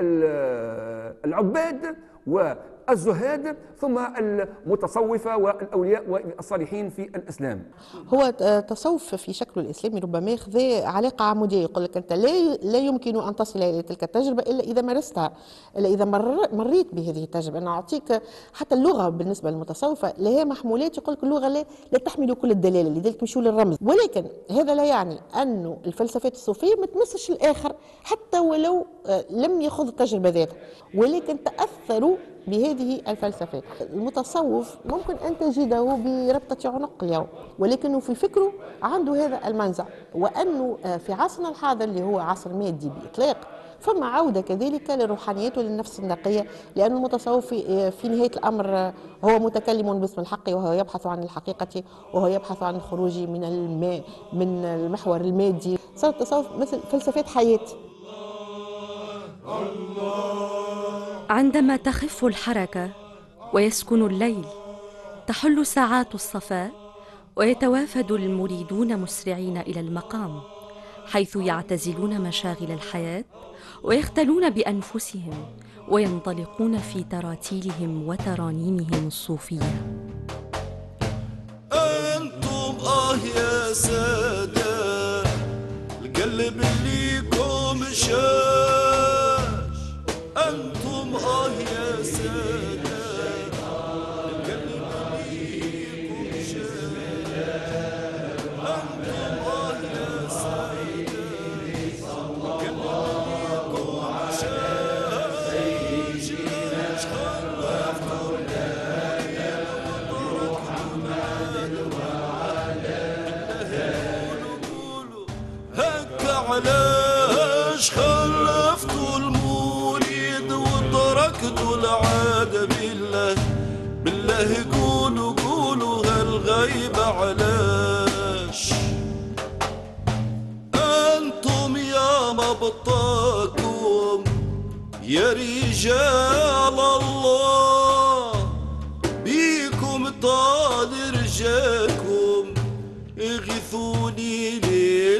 العباد والزهاد ثم المتصوفة والأولياء والصالحين في الإسلام. هو التصوف في شكله الإسلامي ربما ياخذ علاقة عمودية، يقول لك أنت لا يمكن أن تصل إلى تلك التجربة إلا إذا مارستها، إلا إذا مريت بهذه التجربة. أنا أعطيك حتى اللغة بالنسبة للمتصوفة لها محمولات، يقول لك اللغة لا تحمل كل الدلالة، لذلك مشوا للرمز، ولكن هذا لا يعني أنه الفلسفات الصوفية ما تمسش الآخر حتى ولو لم يخوض التجربة ذاتها، ولكن تأثروا بهذه الفلسفات. المتصوف ممكن أن تجده بربطة عنق اليوم، ولكنه في فكره عنده هذا المنزع، وأنه في عصرنا الحاضر اللي هو عصر مادي بإطلاق فما عودة كذلك للروحانيات وللنفس النقية، لأن المتصوف في نهاية الأمر هو متكلم باسم الحق، وهو يبحث عن الحقيقة، وهو يبحث عن الخروج من المحور المادي. صار التصوف مثل فلسفات حياة. عندما تخف الحركة ويسكن الليل تحل ساعات الصفاء، ويتوافد المريدون مسرعين إلى المقام، حيث يعتزلون مشاغل الحياة ويختلون بأنفسهم وينطلقون في تراتيلهم وترانيمهم الصوفية. أنتم يا سادة القلب ليكم شاش، أنتم يا سادة القلب ليكم شاش، أنتم يا سادة القلب ليكم شاش، ليش خلفتوا الليل وتركتم قولوا هكا علاش خلفتوا المريد وتركتوا العادة بالله قولوا هالغيبة علاش، أنتم يا مبطاكم يا رجال الله، بيكم طال رجاكم اغثوني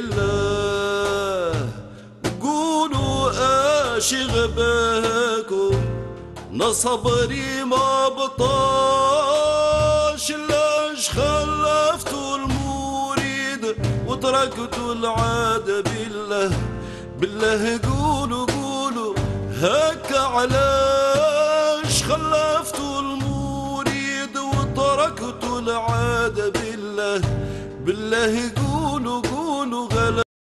لله، قولوا غباكم نصبري ما بطاش، لاش خلفتوا المريد وتركتوا العادة بالله قولوا هكا علاش خلفتوا المريد وتركتوا العادة بالله قولوا غلا